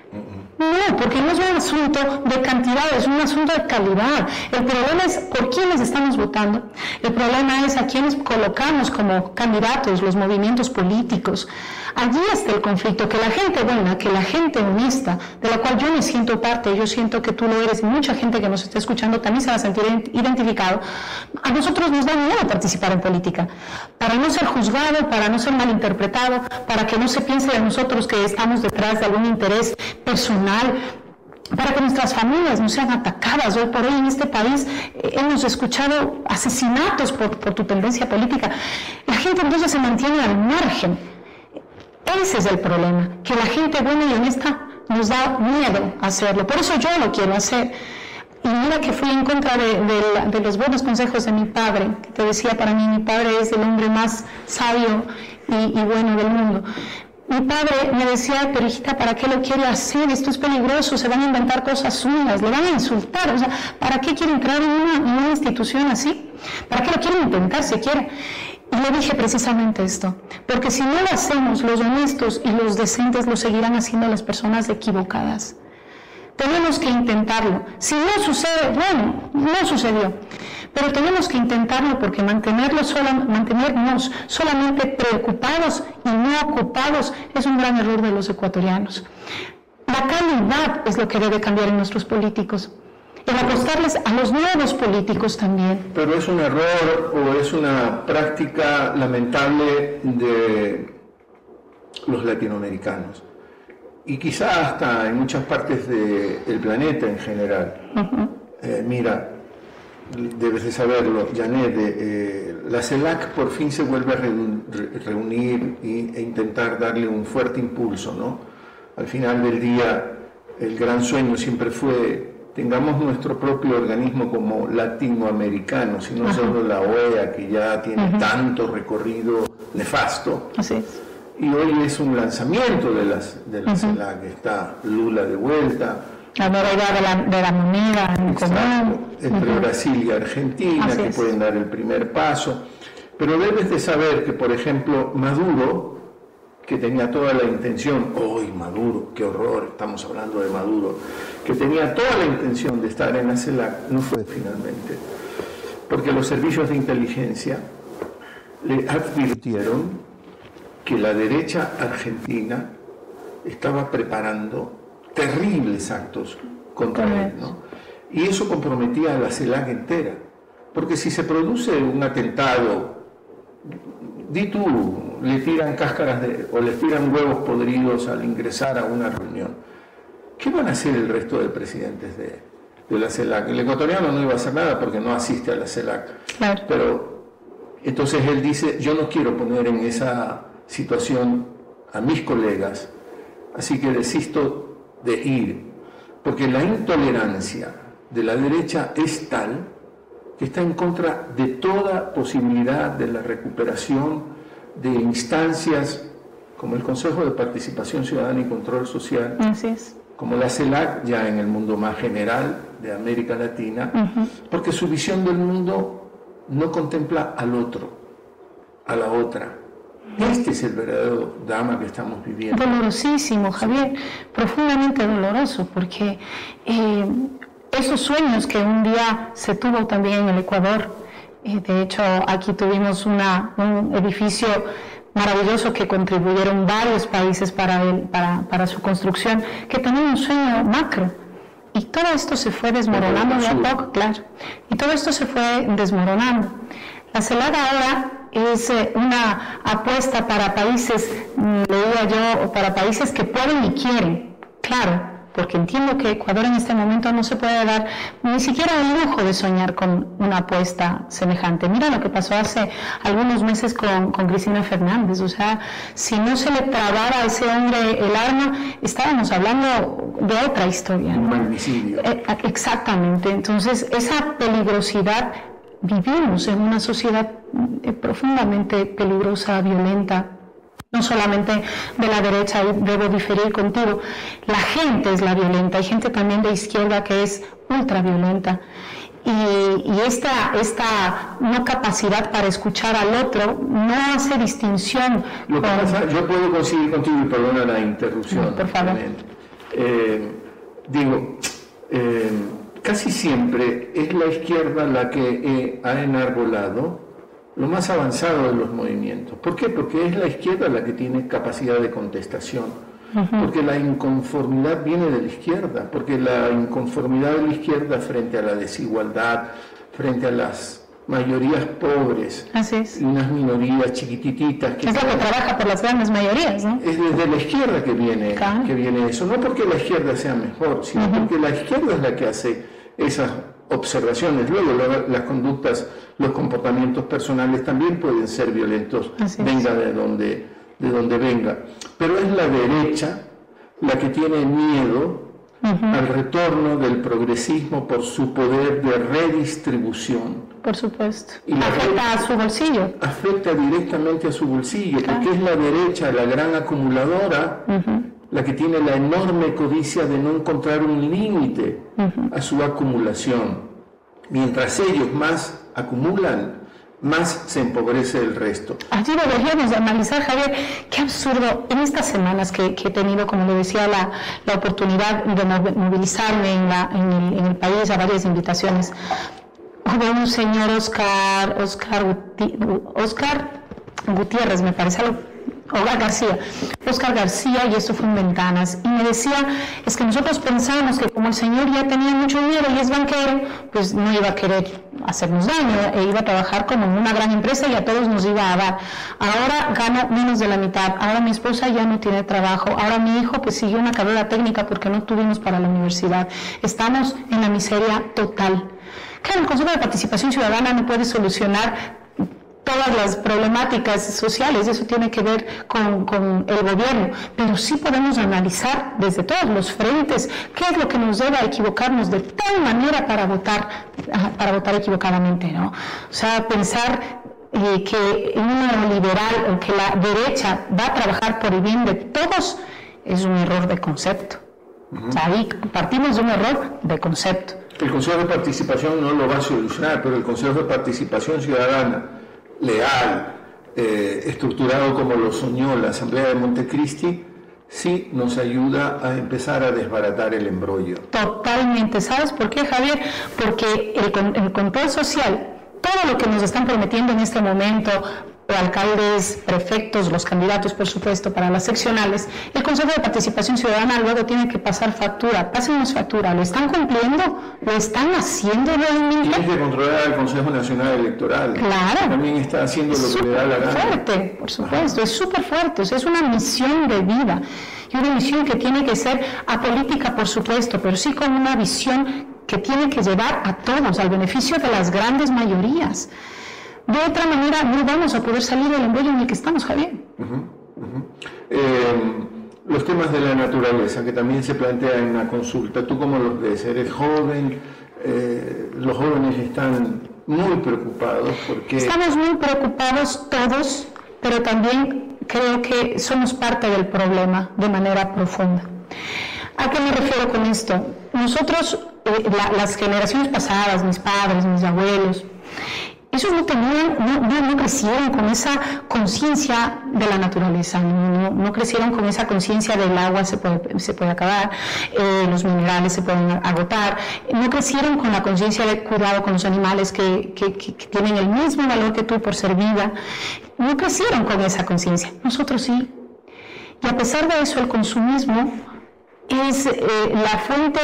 Speaker 2: No, porque no es un asunto de cantidad, es un asunto de calidad. El problema es por quiénes estamos votando. El problema es a quiénes colocamos como candidatos, los movimientos políticos. Allí está el conflicto, que la gente buena, que la gente honesta, de la cual yo me siento parte, yo siento que tú lo eres y mucha gente que nos está escuchando también se va a sentir identificado. A nosotros nos da miedo participar en política, para no ser juzgado, para no ser malinterpretado, para que no se piense de nosotros que estamos detrás de algún interés personal, para que nuestras familias no sean atacadas. Hoy por hoy en este país eh, hemos escuchado asesinatos por, por tu tendencia política. La gente entonces se mantiene al margen. Ese es el problema, que la gente buena y honesta nos da miedo hacerlo. Por eso yo lo quiero hacer. Y mira que fui en contra de, de, de los buenos consejos de mi padre, que te decía, para mí mi padre es el hombre más sabio y, y bueno del mundo. Mi padre me decía, pero hijita, ¿para qué lo quiere hacer? Esto es peligroso, se van a inventar cosas suyas, le van a insultar. O sea, ¿para qué quiere entrar en una, en una institución así? ¿Para qué lo quiere intentar siquiera? Y le dije precisamente esto, porque si no lo hacemos, los honestos y los decentes lo seguirán haciendo las personas equivocadas. Tenemos que intentarlo. Si no sucede, bueno, no sucedió. Pero tenemos que intentarlo, porque mantenerlo sola, mantenernos solamente preocupados y no ocupados es un gran error de los ecuatorianos. La calidad es lo que debe cambiar en nuestros políticos. El apostarles a los nuevos políticos también.
Speaker 1: Pero es un error o es una práctica lamentable de los latinoamericanos. Y quizá hasta en muchas partes del planeta en general. Uh-huh. eh, mira, debes de saberlo, Janet, eh, la CELAC por fin se vuelve a reunir y, e intentar darle un fuerte impulso, ¿no? Al final del día, el gran sueño siempre fue, tengamos nuestro propio organismo como latinoamericano, si no uh-huh. solo la O E A, que ya tiene uh-huh. tanto recorrido nefasto.
Speaker 2: Así es.
Speaker 1: Y hoy es un lanzamiento de, las, de la uh-huh. CELAC, está Lula de vuelta.
Speaker 2: La nueva idea de la, de la moneda en común.
Speaker 1: Entre uh-huh. Brasil y Argentina, Así que es. pueden dar el primer paso. Pero debes de saber que, por ejemplo, Maduro, que tenía toda la intención, ¡ay, Maduro, qué horror, estamos hablando de Maduro!, que tenía toda la intención de estar en la CELAC, no fue finalmente, porque los servicios de inteligencia le advirtieron que la derecha argentina estaba preparando terribles actos contra él, ¿no? Y eso comprometía a la CELAC entera, porque si se produce un atentado, di tú, le tiran cáscaras de, o le tiran huevos podridos al ingresar a una reunión, ¿qué van a hacer el resto de presidentes de, de la CELAC? El ecuatoriano no iba a hacer nada porque no asiste a la CELAC, claro. Pero entonces él dice, yo no quiero poner en esa situación a mis colegas, así que desisto de ir, porque la intolerancia de la derecha es tal que está en contra de toda posibilidad de la recuperación de instancias como el Consejo de Participación Ciudadana y Control Social,
Speaker 2: Así es.
Speaker 1: como la CELAC ya en el mundo más general de América Latina, uh-huh. porque su visión del mundo no contempla al otro, a la otra. Este es el verdadero drama que estamos viviendo.
Speaker 2: Dolorosísimo, Javier, profundamente doloroso, porque eh, esos sueños que un día se tuvo también en el Ecuador, eh, de hecho aquí tuvimos una, un edificio maravilloso que contribuyeron varios países para, el, para, para su construcción, que tenía un sueño macro. Y todo esto se fue desmoronando de a poco, claro. Y todo esto se fue desmoronando. La CELAC ahora es una apuesta para países, leía yo, para países que pueden y quieren, claro, porque entiendo que Ecuador en este momento no se puede dar ni siquiera el lujo de soñar con una apuesta semejante. Mira lo que pasó hace algunos meses con, con Cristina Fernández, o sea, si no se le trabara a ese hombre el arma, estábamos hablando de otra historia, ¿no?
Speaker 1: Un magnicidio.
Speaker 2: Eh, exactamente, entonces esa peligrosidad. Vivimos en una sociedad profundamente peligrosa, violenta, no solamente de la derecha, y debo diferir contigo, la gente es la violenta, hay gente también de izquierda que es ultraviolenta. Y, y esta, esta no capacidad para escuchar al otro no hace distinción.
Speaker 1: Lo que
Speaker 2: con...
Speaker 1: pasa, yo puedo coincidir contigo, y perdona la interrupción.
Speaker 2: No, por favor.
Speaker 1: Eh, digo, eh, casi siempre es la izquierda la que eh, ha enarbolado lo más avanzado de los movimientos. ¿Por qué? Porque es la izquierda la que tiene capacidad de contestación. Uh-huh. Porque la inconformidad viene de la izquierda, porque la inconformidad de la izquierda frente a la desigualdad, frente a las mayorías pobres,
Speaker 2: así es,
Speaker 1: y unas minorías chiquititas que
Speaker 2: es lo que trabaja por las grandes mayorías, ¿no?
Speaker 1: Es desde la izquierda que viene,
Speaker 2: claro.
Speaker 1: que viene eso, no porque la izquierda sea mejor, sino uh-huh. porque la izquierda es la que hace esas observaciones. Luego lo, las conductas, los comportamientos personales también pueden ser violentos, así venga es. de donde de donde venga, pero es la derecha la que tiene miedo uh-huh. al retorno del progresismo por su poder de redistribución.
Speaker 2: Por supuesto. Y afecta a su bolsillo.
Speaker 1: Afecta directamente a su bolsillo, claro. porque es la derecha, la gran acumuladora, uh-huh. la que tiene la enorme codicia de no encontrar un límite uh-huh. a su acumulación. Mientras ellos más acumulan, más se empobrece el resto.
Speaker 2: Allí deberíamos analizar, Javier, qué absurdo. En estas semanas que, que he tenido, como le decía, la, la oportunidad de movilizarme en, la, en, el, en el país a varias invitaciones, hubo un señor Oscar, Oscar, Guti, Oscar Gutiérrez, me parece, algo, Oscar García, Oscar García, y esto fue en Ventanas, y me decía, es que nosotros pensábamos que como el señor ya tenía mucho dinero y es banquero, pues no iba a querer hacernos daño, e iba a trabajar como en una gran empresa y a todos nos iba a dar. Ahora gana menos de la mitad, ahora mi esposa ya no tiene trabajo, ahora mi hijo pues siguió una carrera técnica porque no tuvimos para la universidad. Estamos en la miseria total. Claro, el Consejo de Participación Ciudadana no puede solucionar todas las problemáticas sociales, eso tiene que ver con, con el gobierno, pero sí podemos analizar desde todos los frentes qué es lo que nos lleva a equivocarnos de tal manera para votar, para votar equivocadamente, ¿no? O sea, pensar eh, que un neoliberal o que la derecha va a trabajar por el bien de todos es un error de concepto. Uh-huh. O sea, ahí partimos de un error de concepto.
Speaker 1: El Consejo de Participación no lo va a solucionar, pero el Consejo de Participación Ciudadana leal, eh, estructurado como lo soñó la Asamblea de Montecristi, sí nos ayuda a empezar a desbaratar el embrollo.
Speaker 2: Totalmente. ¿Sabes por qué, Javier? Porque el, el control social, todo lo que nos están prometiendo en este momento, alcaldes, prefectos, los candidatos, por supuesto, para las seccionales, el Consejo de Participación Ciudadana luego tiene que pasar factura. Pásenos factura. ¿Lo están cumpliendo? ¿Lo están haciendo realmente?
Speaker 1: Tienes que controlar al Consejo Nacional Electoral.
Speaker 2: Claro.
Speaker 1: También está haciendo lo que le da la gana.
Speaker 2: Es fuerte, por supuesto. Ajá. Es súper fuerte. O sea, es una misión de vida. Y una misión que tiene que ser apolítica, por supuesto, pero sí con una visión que tiene que llevar a todos, al beneficio de las grandes mayorías. De otra manera, no vamos a poder salir del embrollo en el que estamos, Javier.
Speaker 1: Uh-huh, uh-huh. Eh, los temas de la naturaleza, que también se plantean en la consulta, ¿tú cómo los ves? Eres joven, eh, los jóvenes están muy preocupados porque...
Speaker 2: Estamos muy preocupados todos, pero también creo que somos parte del problema de manera profunda. ¿A qué me refiero con esto? Nosotros, eh, la, las generaciones pasadas, mis padres, mis abuelos, ellos no tenían, no, no, no crecieron con esa conciencia de la naturaleza, no, no, no crecieron con esa conciencia del agua se puede, se puede acabar, eh, los minerales se pueden agotar, no crecieron con la conciencia de cuidado con los animales que, que, que, que tienen el mismo valor que tú por ser vida, no crecieron con esa conciencia, nosotros sí. Y a pesar de eso, el consumismo es eh, la fuente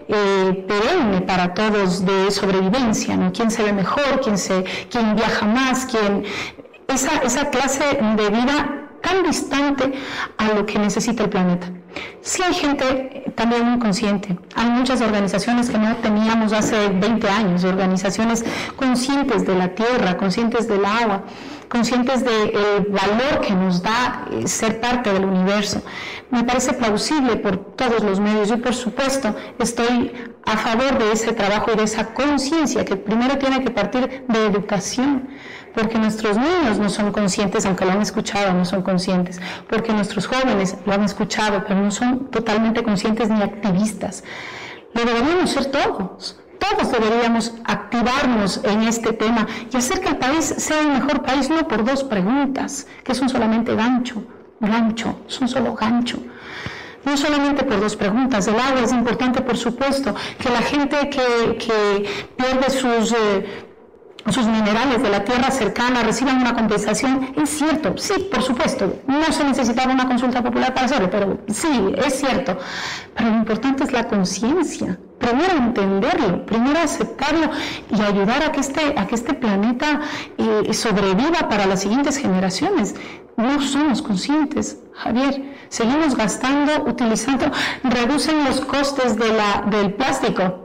Speaker 2: eh, perenne para todos de sobrevivencia, ¿no? ¿Quién se ve mejor? ¿Quién, se, quién viaja más? ¿Quién... Esa, esa clase de vida tan distante a lo que necesita el planeta. Sí hay gente también muy consciente. Hay muchas organizaciones que no teníamos hace veinte años, organizaciones conscientes de la tierra, conscientes del agua, conscientes del valor que nos da eh, ser parte del universo. Me parece plausible por todos los medios. Yo, por supuesto, estoy a favor de ese trabajo y de esa conciencia que primero tiene que partir de educación, porque nuestros niños no son conscientes, aunque lo han escuchado, no son conscientes, porque nuestros jóvenes lo han escuchado, pero no son totalmente conscientes ni activistas. Lo deberíamos ser todos. Todos deberíamos activarnos en este tema y hacer que el país sea el mejor país, no por dos preguntas, que son solamente gancho, gancho, son solo gancho. No solamente por dos preguntas. El agua es importante, por supuesto, que la gente que, que pierde sus... Eh, sus minerales de la tierra cercana reciban una compensación, es cierto, sí, por supuesto, no se necesitaba una consulta popular para hacerlo, pero sí, es cierto, pero lo importante es la conciencia, primero entenderlo, primero aceptarlo y ayudar a que este, a que este planeta eh, sobreviva para las siguientes generaciones. No somos conscientes, Javier, seguimos gastando, utilizando, reducen los costes de la, del plástico.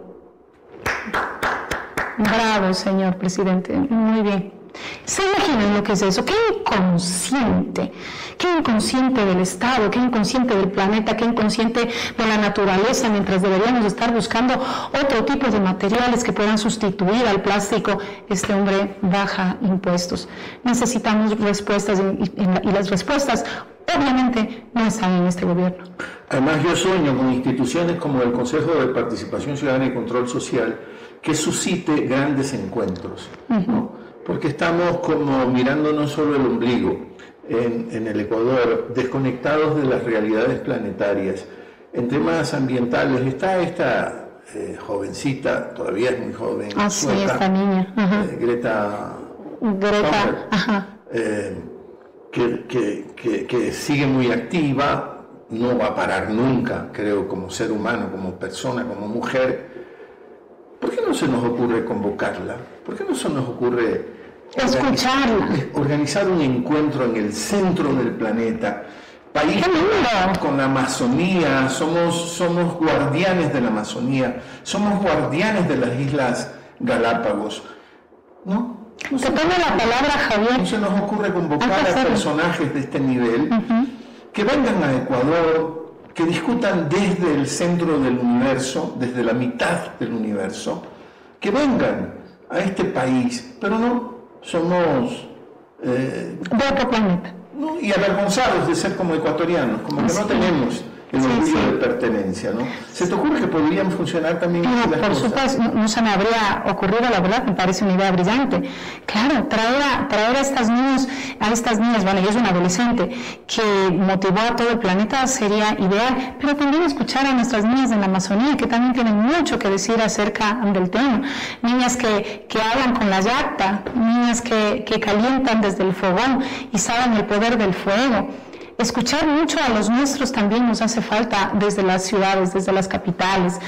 Speaker 2: Bravo, señor presidente, muy bien. ¿Se imaginan lo que es eso? Qué inconsciente, qué inconsciente del Estado, qué inconsciente del planeta, qué inconsciente de la naturaleza, mientras deberíamos estar buscando otro tipo de materiales que puedan sustituir al plástico. Este hombre baja impuestos. Necesitamos respuestas y, y las respuestas obviamente no están en este gobierno.
Speaker 1: Además, yo sueño con instituciones como el Consejo de Participación Ciudadana y Control Social que suscite grandes encuentros, uh-huh. ¿no? Porque estamos como mirando no solo el ombligo en, en el Ecuador, desconectados de las realidades planetarias. En temas ambientales está esta eh, jovencita, todavía es muy joven,
Speaker 2: ah, sí, esta niña, uh-huh.
Speaker 1: eh, Greta,
Speaker 2: Greta
Speaker 1: Thunberg, eh, que, que, que, que sigue muy activa, no va a parar nunca, creo, como ser humano, como persona, como mujer. ¿Por qué no se nos ocurre convocarla? ¿Por qué no se nos ocurre
Speaker 2: escucharla?
Speaker 1: Organizar, organizar un encuentro en el centro del planeta? País con la Amazonía, somos, somos guardianes de la Amazonía, somos guardianes de las Islas Galápagos. ¿No? No
Speaker 2: Te tomo la palabra, Javier.
Speaker 1: No se nos ocurre convocar a personajes de este nivel uh-huh. que vengan a Ecuador, que discutan desde el centro del universo, desde la mitad del universo, que vengan a este país, pero no somos
Speaker 2: eh, de otro planeta.
Speaker 1: No, y avergonzados de ser como ecuatorianos, como que sí. no tenemos el orgullo sí, sí. de pertenencia, ¿no? ¿Se te ocurre que podrían funcionar también
Speaker 2: no,
Speaker 1: las
Speaker 2: por
Speaker 1: cosas?
Speaker 2: supuesto, no, no se me habría ocurrido, la verdad, me parece una idea brillante. Claro, traer a, traer a estas niñas, a estas niñas, bueno, yo soy una adolescente, que motivó a todo el planeta sería ideal, pero también escuchar a nuestras niñas en la Amazonía, que también tienen mucho que decir acerca del tema. Niñas que, que hablan con la yacta, niñas que, que calientan desde el fogón y saben el poder del fuego. Escuchar mucho a los nuestros también nos hace falta desde las ciudades, desde las capitales,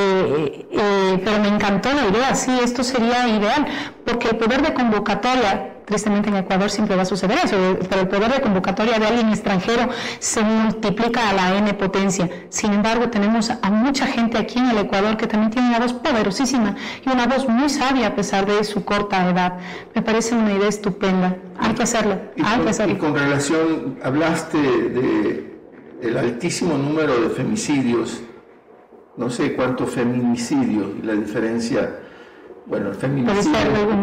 Speaker 2: eh, eh, pero me encantó la idea, sí, esto sería ideal, porque el poder de convocatoria, tristemente en Ecuador siempre va a suceder eso, pero el poder de convocatoria de alguien extranjero se multiplica a la N potencia. Sin embargo, tenemos a mucha gente aquí en el Ecuador que también tiene una voz poderosísima y una voz muy sabia a pesar de su corta edad. Me parece una idea estupenda. Hay que hacerlo,
Speaker 1: y
Speaker 2: hay
Speaker 1: con,
Speaker 2: que hacerlo.
Speaker 1: Y con relación, hablaste de el altísimo número de femicidios, no sé cuántos feminicidios y la diferencia, bueno, el feminicidio...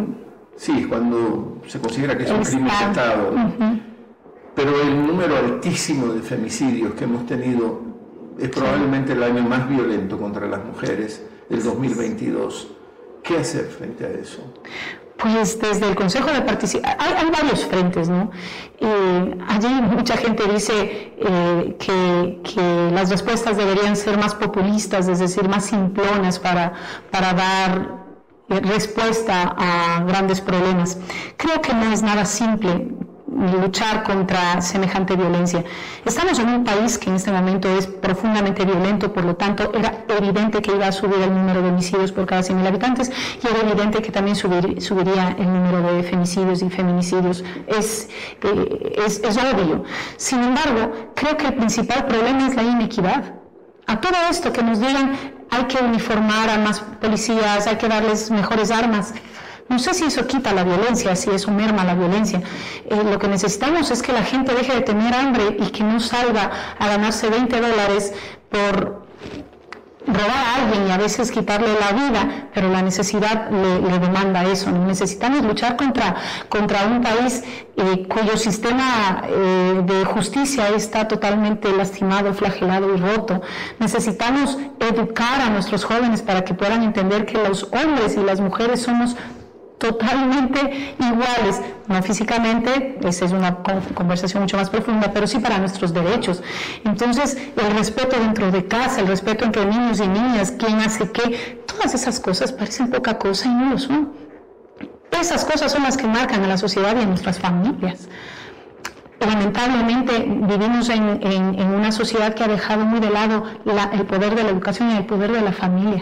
Speaker 1: Sí, cuando se considera que es un crimen de Estado, uh-huh. pero el número altísimo de femicidios que hemos tenido es probablemente el año más violento contra las mujeres del dos mil veintidós. ¿Qué hacer frente a eso?
Speaker 2: Pues desde el Consejo de Participación, hay, hay varios frentes, ¿no? Eh, allí mucha gente dice eh, que, que las respuestas deberían ser más populistas, es decir, más simplonas para, para dar respuesta a grandes problemas. Creo que no es nada simple luchar contra semejante violencia. Estamos en un país que en este momento es profundamente violento, por lo tanto era evidente que iba a subir el número de homicidios por cada cien mil habitantes y era evidente que también subir, subiría el número de femicidios y feminicidios. Es, eh, es, es obvio. Sin embargo, creo que el principal problema es la inequidad. A todo esto que nos digan hay que uniformar a más policías, hay que darles mejores armas. No sé si eso quita la violencia, si eso merma la violencia. Eh, lo que necesitamos es que la gente deje de tener hambre y que no salga a ganarse veinte dólares por robar a alguien y a veces quitarle la vida, pero la necesidad le, le demanda eso. Necesitamos luchar contra, contra un país eh, cuyo sistema eh, de justicia está totalmente lastimado, flagelado y roto. Necesitamos educar a nuestros jóvenes para que puedan entender que los hombres y las mujeres somos totalmente iguales, no físicamente, esa es una conversación mucho más profunda, pero sí para nuestros derechos. Entonces, el respeto dentro de casa, el respeto entre niños y niñas, quién hace qué, todas esas cosas parecen poca cosa y no lo son. Esas cosas son las que marcan a la sociedad y a nuestras familias. Lamentablemente vivimos en, en, en una sociedad que ha dejado muy de lado la, el poder de la educación y el poder de la familia.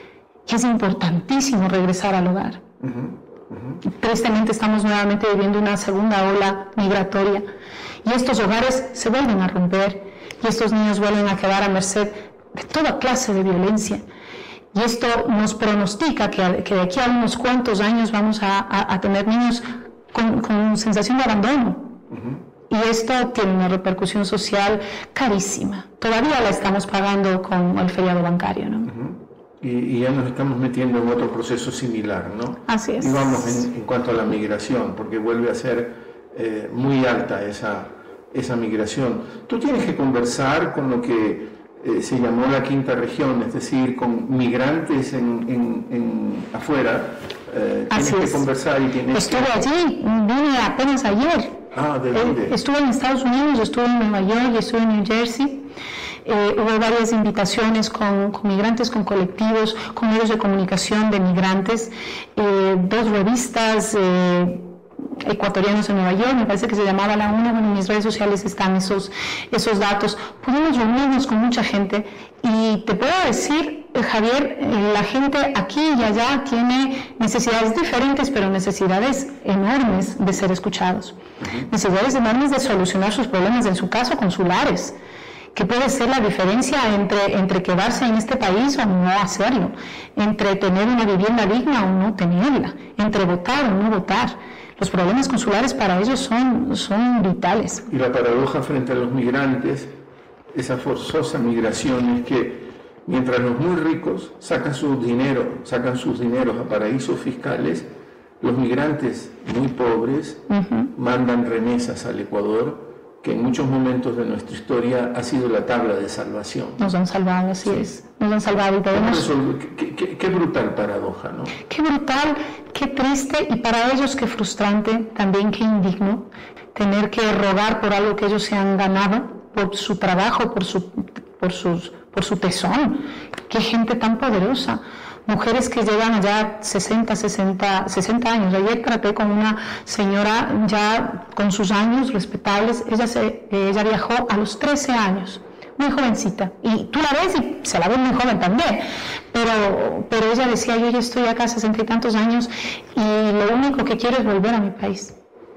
Speaker 2: Y es importantísimo regresar al hogar. Uh-huh, uh-huh. Tristemente estamos nuevamente viviendo una segunda ola migratoria y estos hogares se vuelven a romper y estos niños vuelven a quedar a merced de toda clase de violencia. Y esto nos pronostica que, que de aquí a unos cuantos años vamos a, a, a tener niños con, con sensación de abandono. Uh-huh. Y esto tiene una repercusión social carísima. Todavía la estamos pagando con el feriado bancario, ¿no? Uh-huh.
Speaker 1: Y, y ya nos estamos metiendo en otro proceso similar, ¿no?
Speaker 2: Así es.
Speaker 1: Y vamos en, en cuanto a la migración, porque vuelve a ser eh, muy alta esa, esa migración. Tú tienes que conversar con lo que eh, se llamó la quinta región, es decir, con migrantes en, en, en afuera. Eh, tienes
Speaker 2: Así
Speaker 1: que
Speaker 2: es.
Speaker 1: conversar y tienes
Speaker 2: Estuve
Speaker 1: que...
Speaker 2: allí, vine apenas ayer.
Speaker 1: Ah, ¿de dónde?
Speaker 2: Eh, estuve en Estados Unidos, estuve en Nueva York y estuve en New Jersey. Eh, hubo varias invitaciones con, con migrantes, con colectivos, con medios de comunicación de migrantes, eh, dos revistas eh, ecuatorianos en Nueva York, me parece que se llamaba La Una, bueno, en mis redes sociales están esos, esos datos. Pudimos reunirnos con mucha gente y te puedo decir, Javier, eh, la gente aquí y allá tiene necesidades diferentes, pero necesidades enormes de ser escuchados, necesidades enormes de solucionar sus problemas, en su caso consulares. ¿Qué puede ser la diferencia entre, entre quedarse en este país o no hacerlo? Entre tener una vivienda digna o no tenerla, entre votar o no votar. Los problemas consulares para ellos son, son vitales.
Speaker 1: Y la paradoja frente a los migrantes, esa forzosa migración, es que mientras los muy ricos sacan sus dinero, sacan sus dineros a paraísos fiscales, los migrantes muy pobres uh-huh. mandan remesas al Ecuador, que en muchos momentos de nuestra historia ha sido la tabla de salvación.
Speaker 2: Nos han salvado, así sí. es. Nos han salvado y podemos...
Speaker 1: Eso, qué, qué, qué brutal paradoja, ¿no?
Speaker 2: Qué brutal, qué triste y para ellos qué frustrante, también qué indigno, tener que rogar por algo que ellos se han ganado, por su trabajo, por su, por sus, por su tesón. Qué gente tan poderosa. Mujeres que llevan allá sesenta, sesenta, sesenta años. Ayer traté con una señora ya con sus años respetables. Ella, se, ella viajó a los trece años, muy jovencita. Y tú la ves y se la ve muy joven también. Pero, pero ella decía, yo ya estoy acá sesenta y tantos años y lo único que quiero es volver a mi país.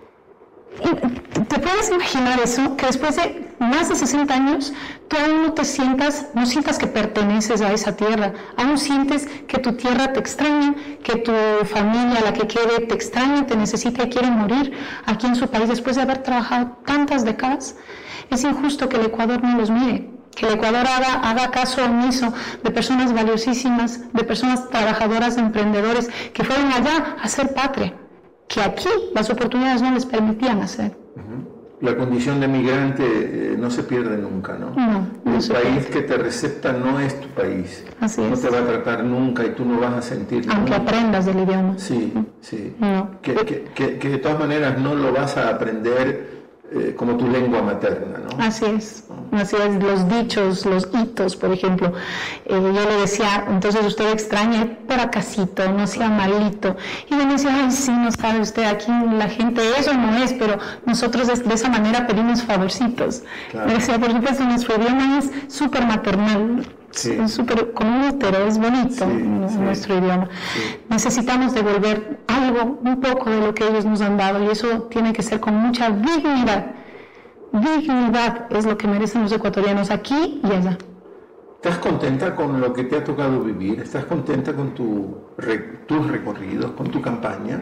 Speaker 2: ¿Te puedes imaginar eso? Que después de más de sesenta años, tú aún no te sientas, no sientas que perteneces a esa tierra, aún sientes que tu tierra te extraña, que tu familia, la que quede, te extraña, te necesita y quiere morir aquí en su país después de haber trabajado tantas décadas. Es injusto que el Ecuador no los mire, que el Ecuador haga, haga caso omiso de personas valiosísimas, de personas trabajadoras, emprendedores, que fueron allá a hacer patria, que aquí las oportunidades no les permitían hacer.
Speaker 1: Uh-huh. La condición de migrante eh, no se pierde nunca, ¿no?
Speaker 2: No, no
Speaker 1: el
Speaker 2: se
Speaker 1: país
Speaker 2: pierde.
Speaker 1: Que te recepta no es tu país.
Speaker 2: Así
Speaker 1: no
Speaker 2: es.
Speaker 1: te va a tratar nunca y tú no vas a sentir
Speaker 2: aunque
Speaker 1: nunca.
Speaker 2: aprendas del idioma.
Speaker 1: Sí, sí.
Speaker 2: No.
Speaker 1: Que, que, que, que de todas maneras no lo vas a aprender eh, como tu lengua materna, ¿no?
Speaker 2: Así es. Así es, los dichos, los hitos, por ejemplo. Eh, yo le decía, entonces usted extraña por acasito, no sea malito. Y me decía, ay, sí, no sabe usted, aquí la gente, eso no es, pero nosotros de, de esa manera pedimos favorcitos. Claro. Me decía, por supuesto, nuestro idioma es súper maternal, sí. es súper como un útero, es bonito sí, sí. nuestro idioma. Sí. Necesitamos devolver algo, un poco de lo que ellos nos han dado, y eso tiene que ser con mucha dignidad. Dignidad es lo que merecen los ecuatorianos aquí y allá.
Speaker 1: ¿Estás contenta con lo que te ha tocado vivir? ¿Estás contenta con tu, re, tus recorridos, con tu campaña?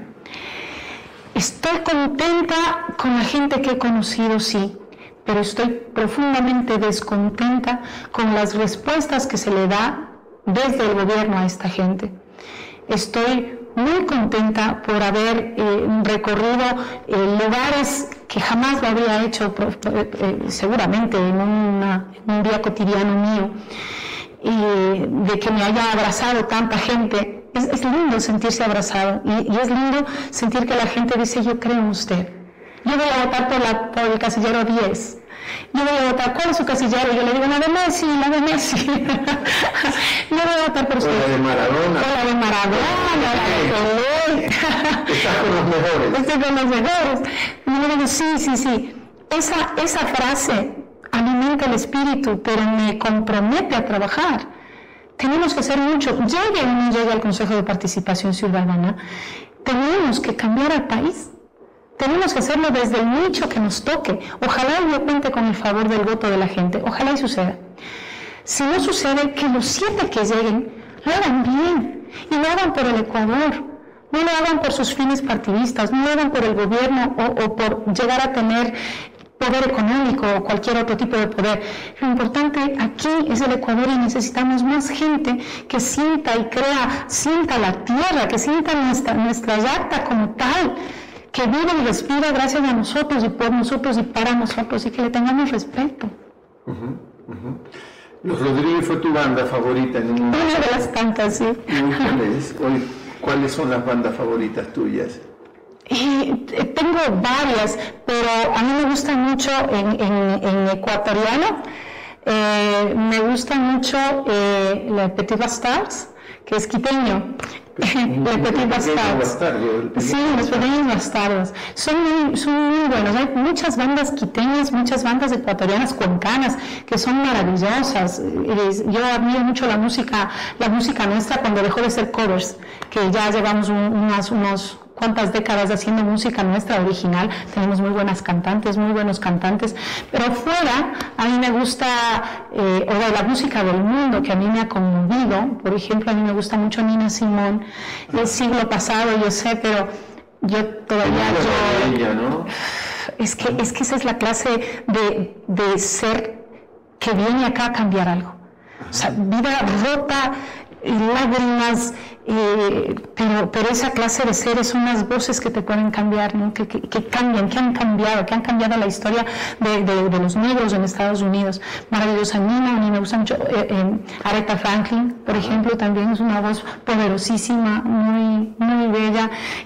Speaker 2: Estoy contenta con la gente que he conocido, sí, pero estoy profundamente descontenta con las respuestas que se le da desde el gobierno a esta gente. Estoy muy contenta por haber eh, recorrido eh, lugares que jamás lo habría hecho, eh, seguramente en, una, en un día cotidiano mío, y de que me haya abrazado tanta gente. Es, es lindo sentirse abrazado y, y es lindo sentir que la gente dice: yo creo en usted, yo voy a votar por, la, por el casillero diez. Yo voy a votar, ¿cuál es su casillero? Yo le digo: la de Messi, la de Messi. Yo voy a votar por usted.
Speaker 1: O la de Maradona.
Speaker 2: O la de Maradona, la de Pelé.
Speaker 1: Estás con los mejores.
Speaker 2: Estoy con los mejores. Y yo le digo: sí, sí, sí. Esa, esa frase alimenta el espíritu, pero me compromete a trabajar. Tenemos que hacer mucho. Llegue o no llegue al Consejo de Participación Ciudadana, tenemos que cambiar el país. Tenemos que hacerlo desde el nicho que nos toque. Ojalá yo cuente con el favor del voto de la gente. Ojalá y suceda. Si no sucede, que los siete que lleguen lo hagan bien. Y lo hagan por el Ecuador. No lo hagan por sus fines partidistas. No lo hagan por el gobierno o, o por llegar a tener poder económico o cualquier otro tipo de poder. Lo importante aquí es el Ecuador y necesitamos más gente que sienta y crea, sienta la tierra, que sienta nuestra, nuestra yacta como tal, que vive y respira gracias a nosotros y por nosotros y para nosotros, y que le tengamos respeto.
Speaker 1: Uh-huh, uh-huh. Los Rodríguez fue tu banda favorita en un...
Speaker 2: Una de las tantas, sí.
Speaker 1: ¿Y hoy cuál es? Hoy, ¿cuáles son las bandas favoritas tuyas?
Speaker 2: Eh, tengo varias, pero a mí me gusta mucho en, en, en ecuatoriano, eh, me gusta mucho eh, la Petit Bastards, que es quiteño. Le Petit Bastards. Sí, los pequeños bastardos. Son muy, son muy buenos. Hay muchas bandas quiteñas, muchas bandas ecuatorianas, cuencanas, que son maravillosas. Yo admiro mucho la música, la música nuestra cuando dejó de ser covers, que ya llevamos un, unas, unos cuantas décadas haciendo música nuestra original. Tenemos muy buenas cantantes, muy buenos cantantes, pero fuera a mí me gusta, eh, o de la música del mundo que a mí me ha conmovido. Por ejemplo, a mí me gusta mucho Nina Simone, del siglo pasado, yo sé, pero yo todavía yo,
Speaker 1: ella, ¿no?
Speaker 2: es que es que esa es la clase de, de ser que viene acá a cambiar algo. O sea, vida rota, lágrimas, eh, pero, pero esa clase de seres son las voces que te pueden cambiar, ¿no? que, que, que cambian, que han cambiado, que han cambiado la historia de, de, de los negros en Estados Unidos. Maravillosa Nina, a mí me gusta mucho. Eh, eh, Aretha Franklin, por ejemplo, también es una voz poderosísima, muy, muy bella.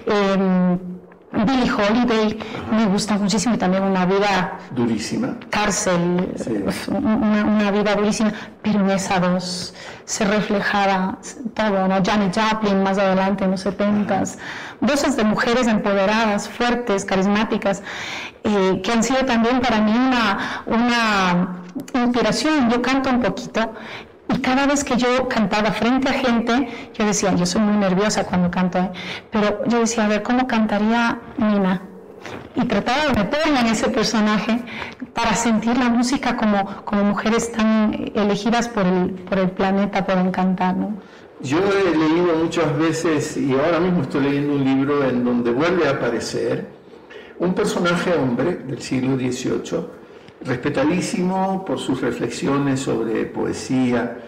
Speaker 2: Eh, Billie Holiday, me gusta muchísimo, también una vida
Speaker 1: durísima,
Speaker 2: cárcel, sí. una, una vida durísima, pero en esa voz se reflejaba todo, ¿no? Janis Joplin más adelante en los setentas, voces de mujeres empoderadas, fuertes, carismáticas, eh, que han sido también para mí una, una inspiración. Yo canto un poquito. Y cada vez que yo cantaba frente a gente, yo decía, yo soy muy nerviosa cuando canto, ¿eh? pero yo decía, a ver, ¿cómo cantaría Nina? Y trataba de meterme en ese personaje para sentir la música como, como mujeres tan elegidas por el, por el planeta pueden cantar, ¿no?
Speaker 1: Yo he leído muchas veces, y ahora mismo estoy leyendo un libro en donde vuelve a aparecer un personaje hombre del siglo dieciocho, respetadísimo por sus reflexiones sobre poesía,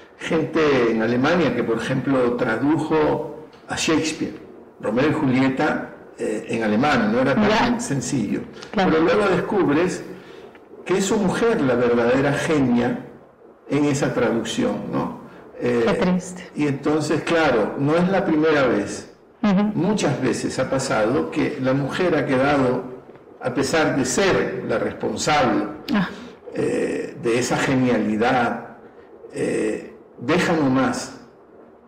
Speaker 1: gente en Alemania que por ejemplo tradujo a Shakespeare, Romeo y Julieta eh, en alemán, no era tan yeah. sencillo, claro. Pero luego descubres que es su mujer la verdadera genia en esa traducción, ¿no? Eh,
Speaker 2: Qué triste.
Speaker 1: Y entonces, claro, no es la primera vez, uh-huh. muchas veces ha pasado que la mujer ha quedado, a pesar de ser la responsable ah. eh, de esa genialidad, eh, deja nomás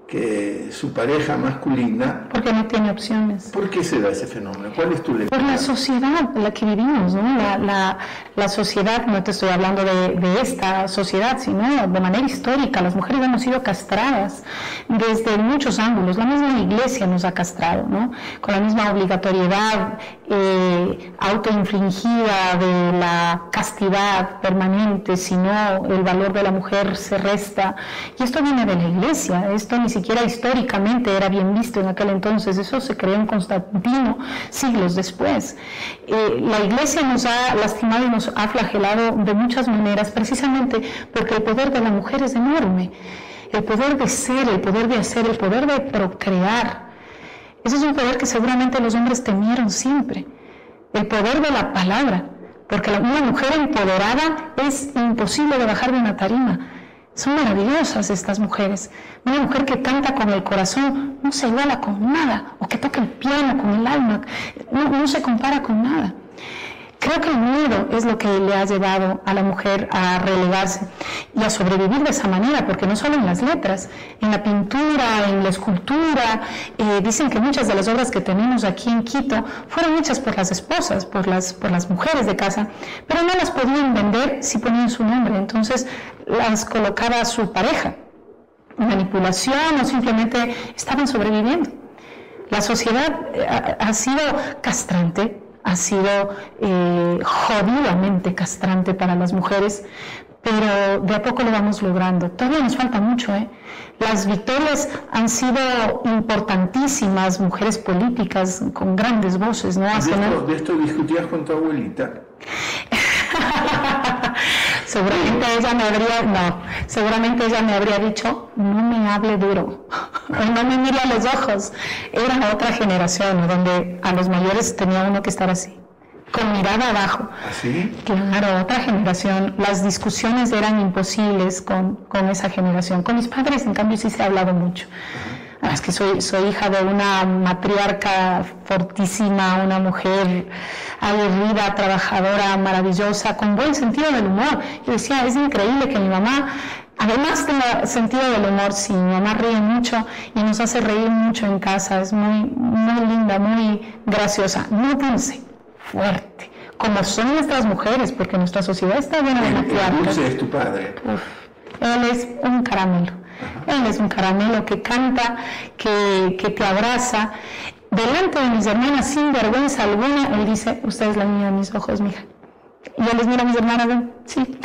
Speaker 1: que su pareja masculina...
Speaker 2: Porque no tiene opciones.
Speaker 1: ¿Por qué se da ese fenómeno? ¿Cuál es tu lectura?
Speaker 2: Por la sociedad en la que vivimos, ¿no? La, la, la sociedad, no te estoy hablando de, de esta sociedad, sino de manera histórica. Las mujeres hemos sido castradas desde muchos ángulos. La misma iglesia nos ha castrado, ¿no? Con la misma obligatoriedad eh, autoinfligida de la castidad permanente, si no el valor de la mujer se resta. Y esto viene de la iglesia, esto ni siquiera históricamente era bien visto en aquel entonces, eso se creó en Constantino siglos después. Eh, la iglesia nos ha lastimado y nos ha flagelado de muchas maneras, precisamente porque el poder de la mujer es enorme, el poder de ser, el poder de hacer, el poder de procrear. Ese es un poder que seguramente los hombres temieron siempre, el poder de la palabra, porque una mujer empoderada es imposible de bajar de una tarima. Son maravillosas estas mujeres. Una mujer que canta con el corazón no se iguala con nada, o que toca el piano con el alma, no, no se compara con nada. Creo que el miedo es lo que le ha llevado a la mujer a relegarse y a sobrevivir de esa manera, porque no solo en las letras, en la pintura, en la escultura, eh, dicen que muchas de las obras que tenemos aquí en Quito fueron hechas por las esposas, por las, por las mujeres de casa, pero no las podían vender si ponían su nombre, entonces las colocaba su pareja. Manipulación o simplemente estaban sobreviviendo. La sociedad ha, ha sido castrante, ha sido eh, jodidamente castrante para las mujeres, pero de a poco lo vamos logrando. Todavía nos falta mucho, ¿eh? Las victorias han sido importantísimas, mujeres políticas con grandes voces, ¿no?
Speaker 1: ¿De esto, ¿De esto discutías con tu abuelita?
Speaker 2: Seguramente ella me habría, no, seguramente ella me habría dicho, no me hable duro, o no me mire a los ojos. Era otra generación, donde a los mayores tenía uno que estar así, con mirada abajo.
Speaker 1: ¿Así?
Speaker 2: Claro, otra generación. Las discusiones eran imposibles con, con esa generación. Con mis padres, en cambio, sí se ha hablado mucho. Uh-huh. Es que soy, soy hija de una matriarca fortísima, una mujer aguerrida, trabajadora, maravillosa, con buen sentido del humor. Yo decía, es increíble que mi mamá, además tenga sentido del humor, sí, mi mamá ríe mucho y nos hace reír mucho en casa, es muy, muy linda, muy graciosa, muy dulce, fuerte, como son nuestras mujeres, porque nuestra sociedad está llena de matriarcas.
Speaker 1: El dulce es tu padre.
Speaker 2: Uf, él es un caramelo. Ajá. Él es un caramelo que canta, que, que te abraza. Delante de mis hermanas, sin vergüenza alguna, él dice, usted es la niña de mis ojos, mija. Y yo les miro a mis hermanas, ¿ven? Sí.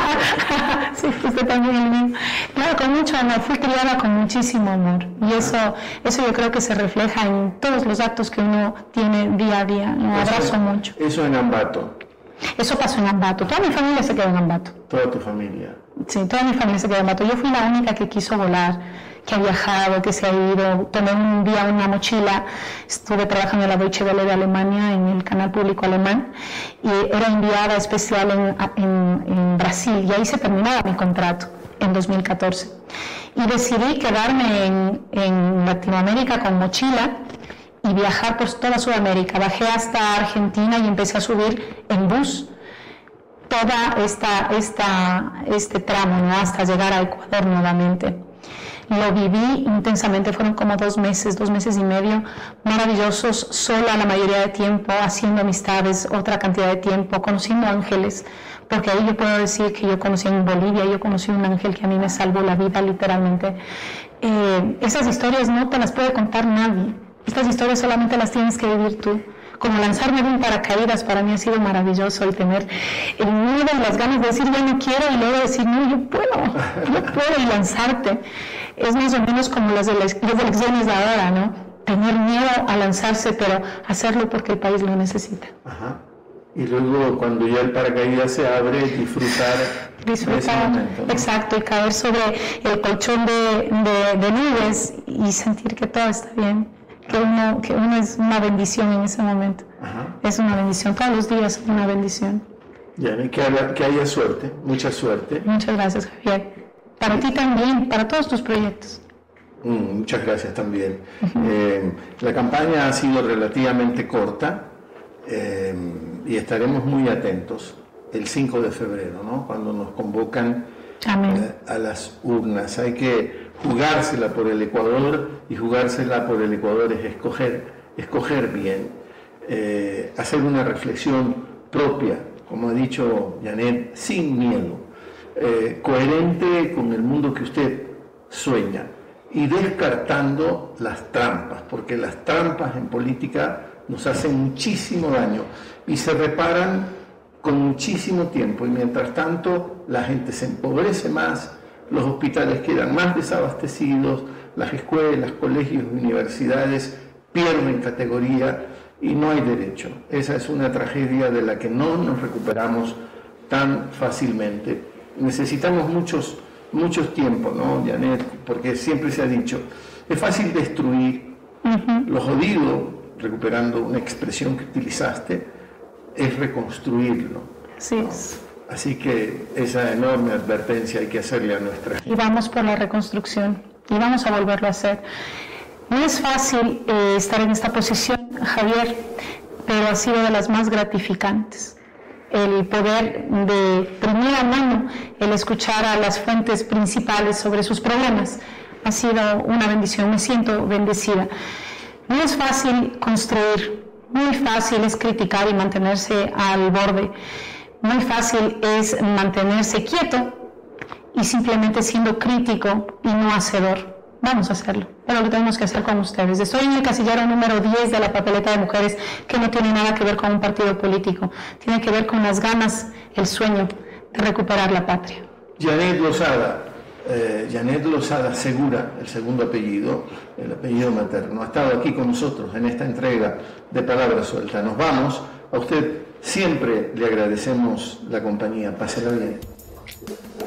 Speaker 2: Sí, usted también el mío. Claro, con mucho amor, fui criada con muchísimo amor. Y eso, eso yo creo que se refleja en todos los actos que uno tiene día a día. Un abrazo mucho.
Speaker 1: Eso en Ambato.
Speaker 2: Eso pasó en Ambato. Toda mi familia se quedó en Ambato.
Speaker 1: Toda tu familia.
Speaker 2: Sí, toda mi familia se quedó en Ambato. Yo fui la única que quiso volar, que ha viajado, que se ha ido. Tomé un día una mochila, estuve trabajando en la Deutsche Welle de Alemania, en el canal público alemán, y era enviada especial en, en, en Brasil, y ahí se terminaba mi contrato en dos mil catorce. Y decidí quedarme en, en Latinoamérica con mochila y viajar por toda Sudamérica. Bajé hasta Argentina y empecé a subir en bus toda esta, esta, este tramo, ¿no? Hasta llegar a Ecuador nuevamente. Lo viví intensamente, fueron como dos meses, dos meses y medio, maravillosos, sola la mayoría de tiempo, haciendo amistades, otra cantidad de tiempo, conociendo ángeles, porque ahí yo puedo decir que yo conocí en Bolivia, yo conocí un ángel que a mí me salvó la vida literalmente. Eh, esas historias no te las puede contar nadie, estas historias solamente las tienes que vivir tú. Como lanzarme de un paracaídas para mí ha sido maravilloso, el tener el miedo y las ganas de decir ya no quiero y luego decir no, yo puedo, yo puedo y lanzarte. Es más o menos como las, de las, las elecciones de ahora, ¿no? Tener miedo a lanzarse, pero hacerlo porque el país lo necesita.
Speaker 1: Ajá. Y luego cuando ya el paracaídas se abre, disfrutar,
Speaker 2: disfrutar
Speaker 1: ese momento, ¿no?
Speaker 2: Exacto, y caer sobre el colchón de, de, de nubes y sentir que todo está bien. Que uno, que uno es una bendición en ese momento. Ajá. Es una bendición, todos los días es una bendición.
Speaker 1: Ya, que haya, que haya suerte, mucha suerte.
Speaker 2: Muchas gracias, Javier. Para ti también, para todos tus proyectos.
Speaker 1: Mm, muchas gracias también. Uh-huh. eh, la campaña ha sido relativamente corta eh, y estaremos muy atentos el cinco de febrero, ¿no? Cuando nos convocan eh, a las urnas. Hay que jugársela por el Ecuador, y jugársela por el Ecuador es escoger, escoger bien, eh, hacer una reflexión propia, como ha dicho Janet, sin miedo, eh, coherente con el mundo que usted sueña y descartando las trampas, porque las trampas en política nos hacen muchísimo daño y se reparan con muchísimo tiempo, y mientras tanto la gente se empobrece más, los hospitales quedan más desabastecidos, las escuelas, colegios, universidades pierden categoría y no hay derecho. Esa es una tragedia de la que no nos recuperamos tan fácilmente. Necesitamos muchos, muchos tiempos, ¿no, Janet? Porque siempre se ha dicho, es fácil destruir. Uh-huh. Lo jodido, recuperando una expresión que utilizaste, es reconstruirlo.
Speaker 2: Así es.
Speaker 1: Así que esa enorme advertencia hay que hacerle a nuestra gente.
Speaker 2: Y vamos por la reconstrucción, y vamos a volverlo a hacer. No es fácil eh, estar en esta posición, Javier, pero ha sido de las más gratificantes. El poder de primera mano, el escuchar a las fuentes principales sobre sus problemas, ha sido una bendición, me siento bendecida. No es fácil construir, muy fácil es criticar y mantenerse al borde. Muy fácil es mantenerse quieto y simplemente siendo crítico y no hacedor. Vamos a hacerlo, pero lo tenemos que hacer con ustedes. Estoy en el casillero número diez de la papeleta de mujeres, que no tiene nada que ver con un partido político, tiene que ver con las ganas, el sueño de recuperar la patria.
Speaker 1: Janet Lozada, eh, Janet Lozada Segura, el segundo apellido, el apellido materno, ha estado aquí con nosotros en esta entrega de Palabra Suelta. Nos vamos, a usted siempre le agradecemos la compañía. Pásela bien.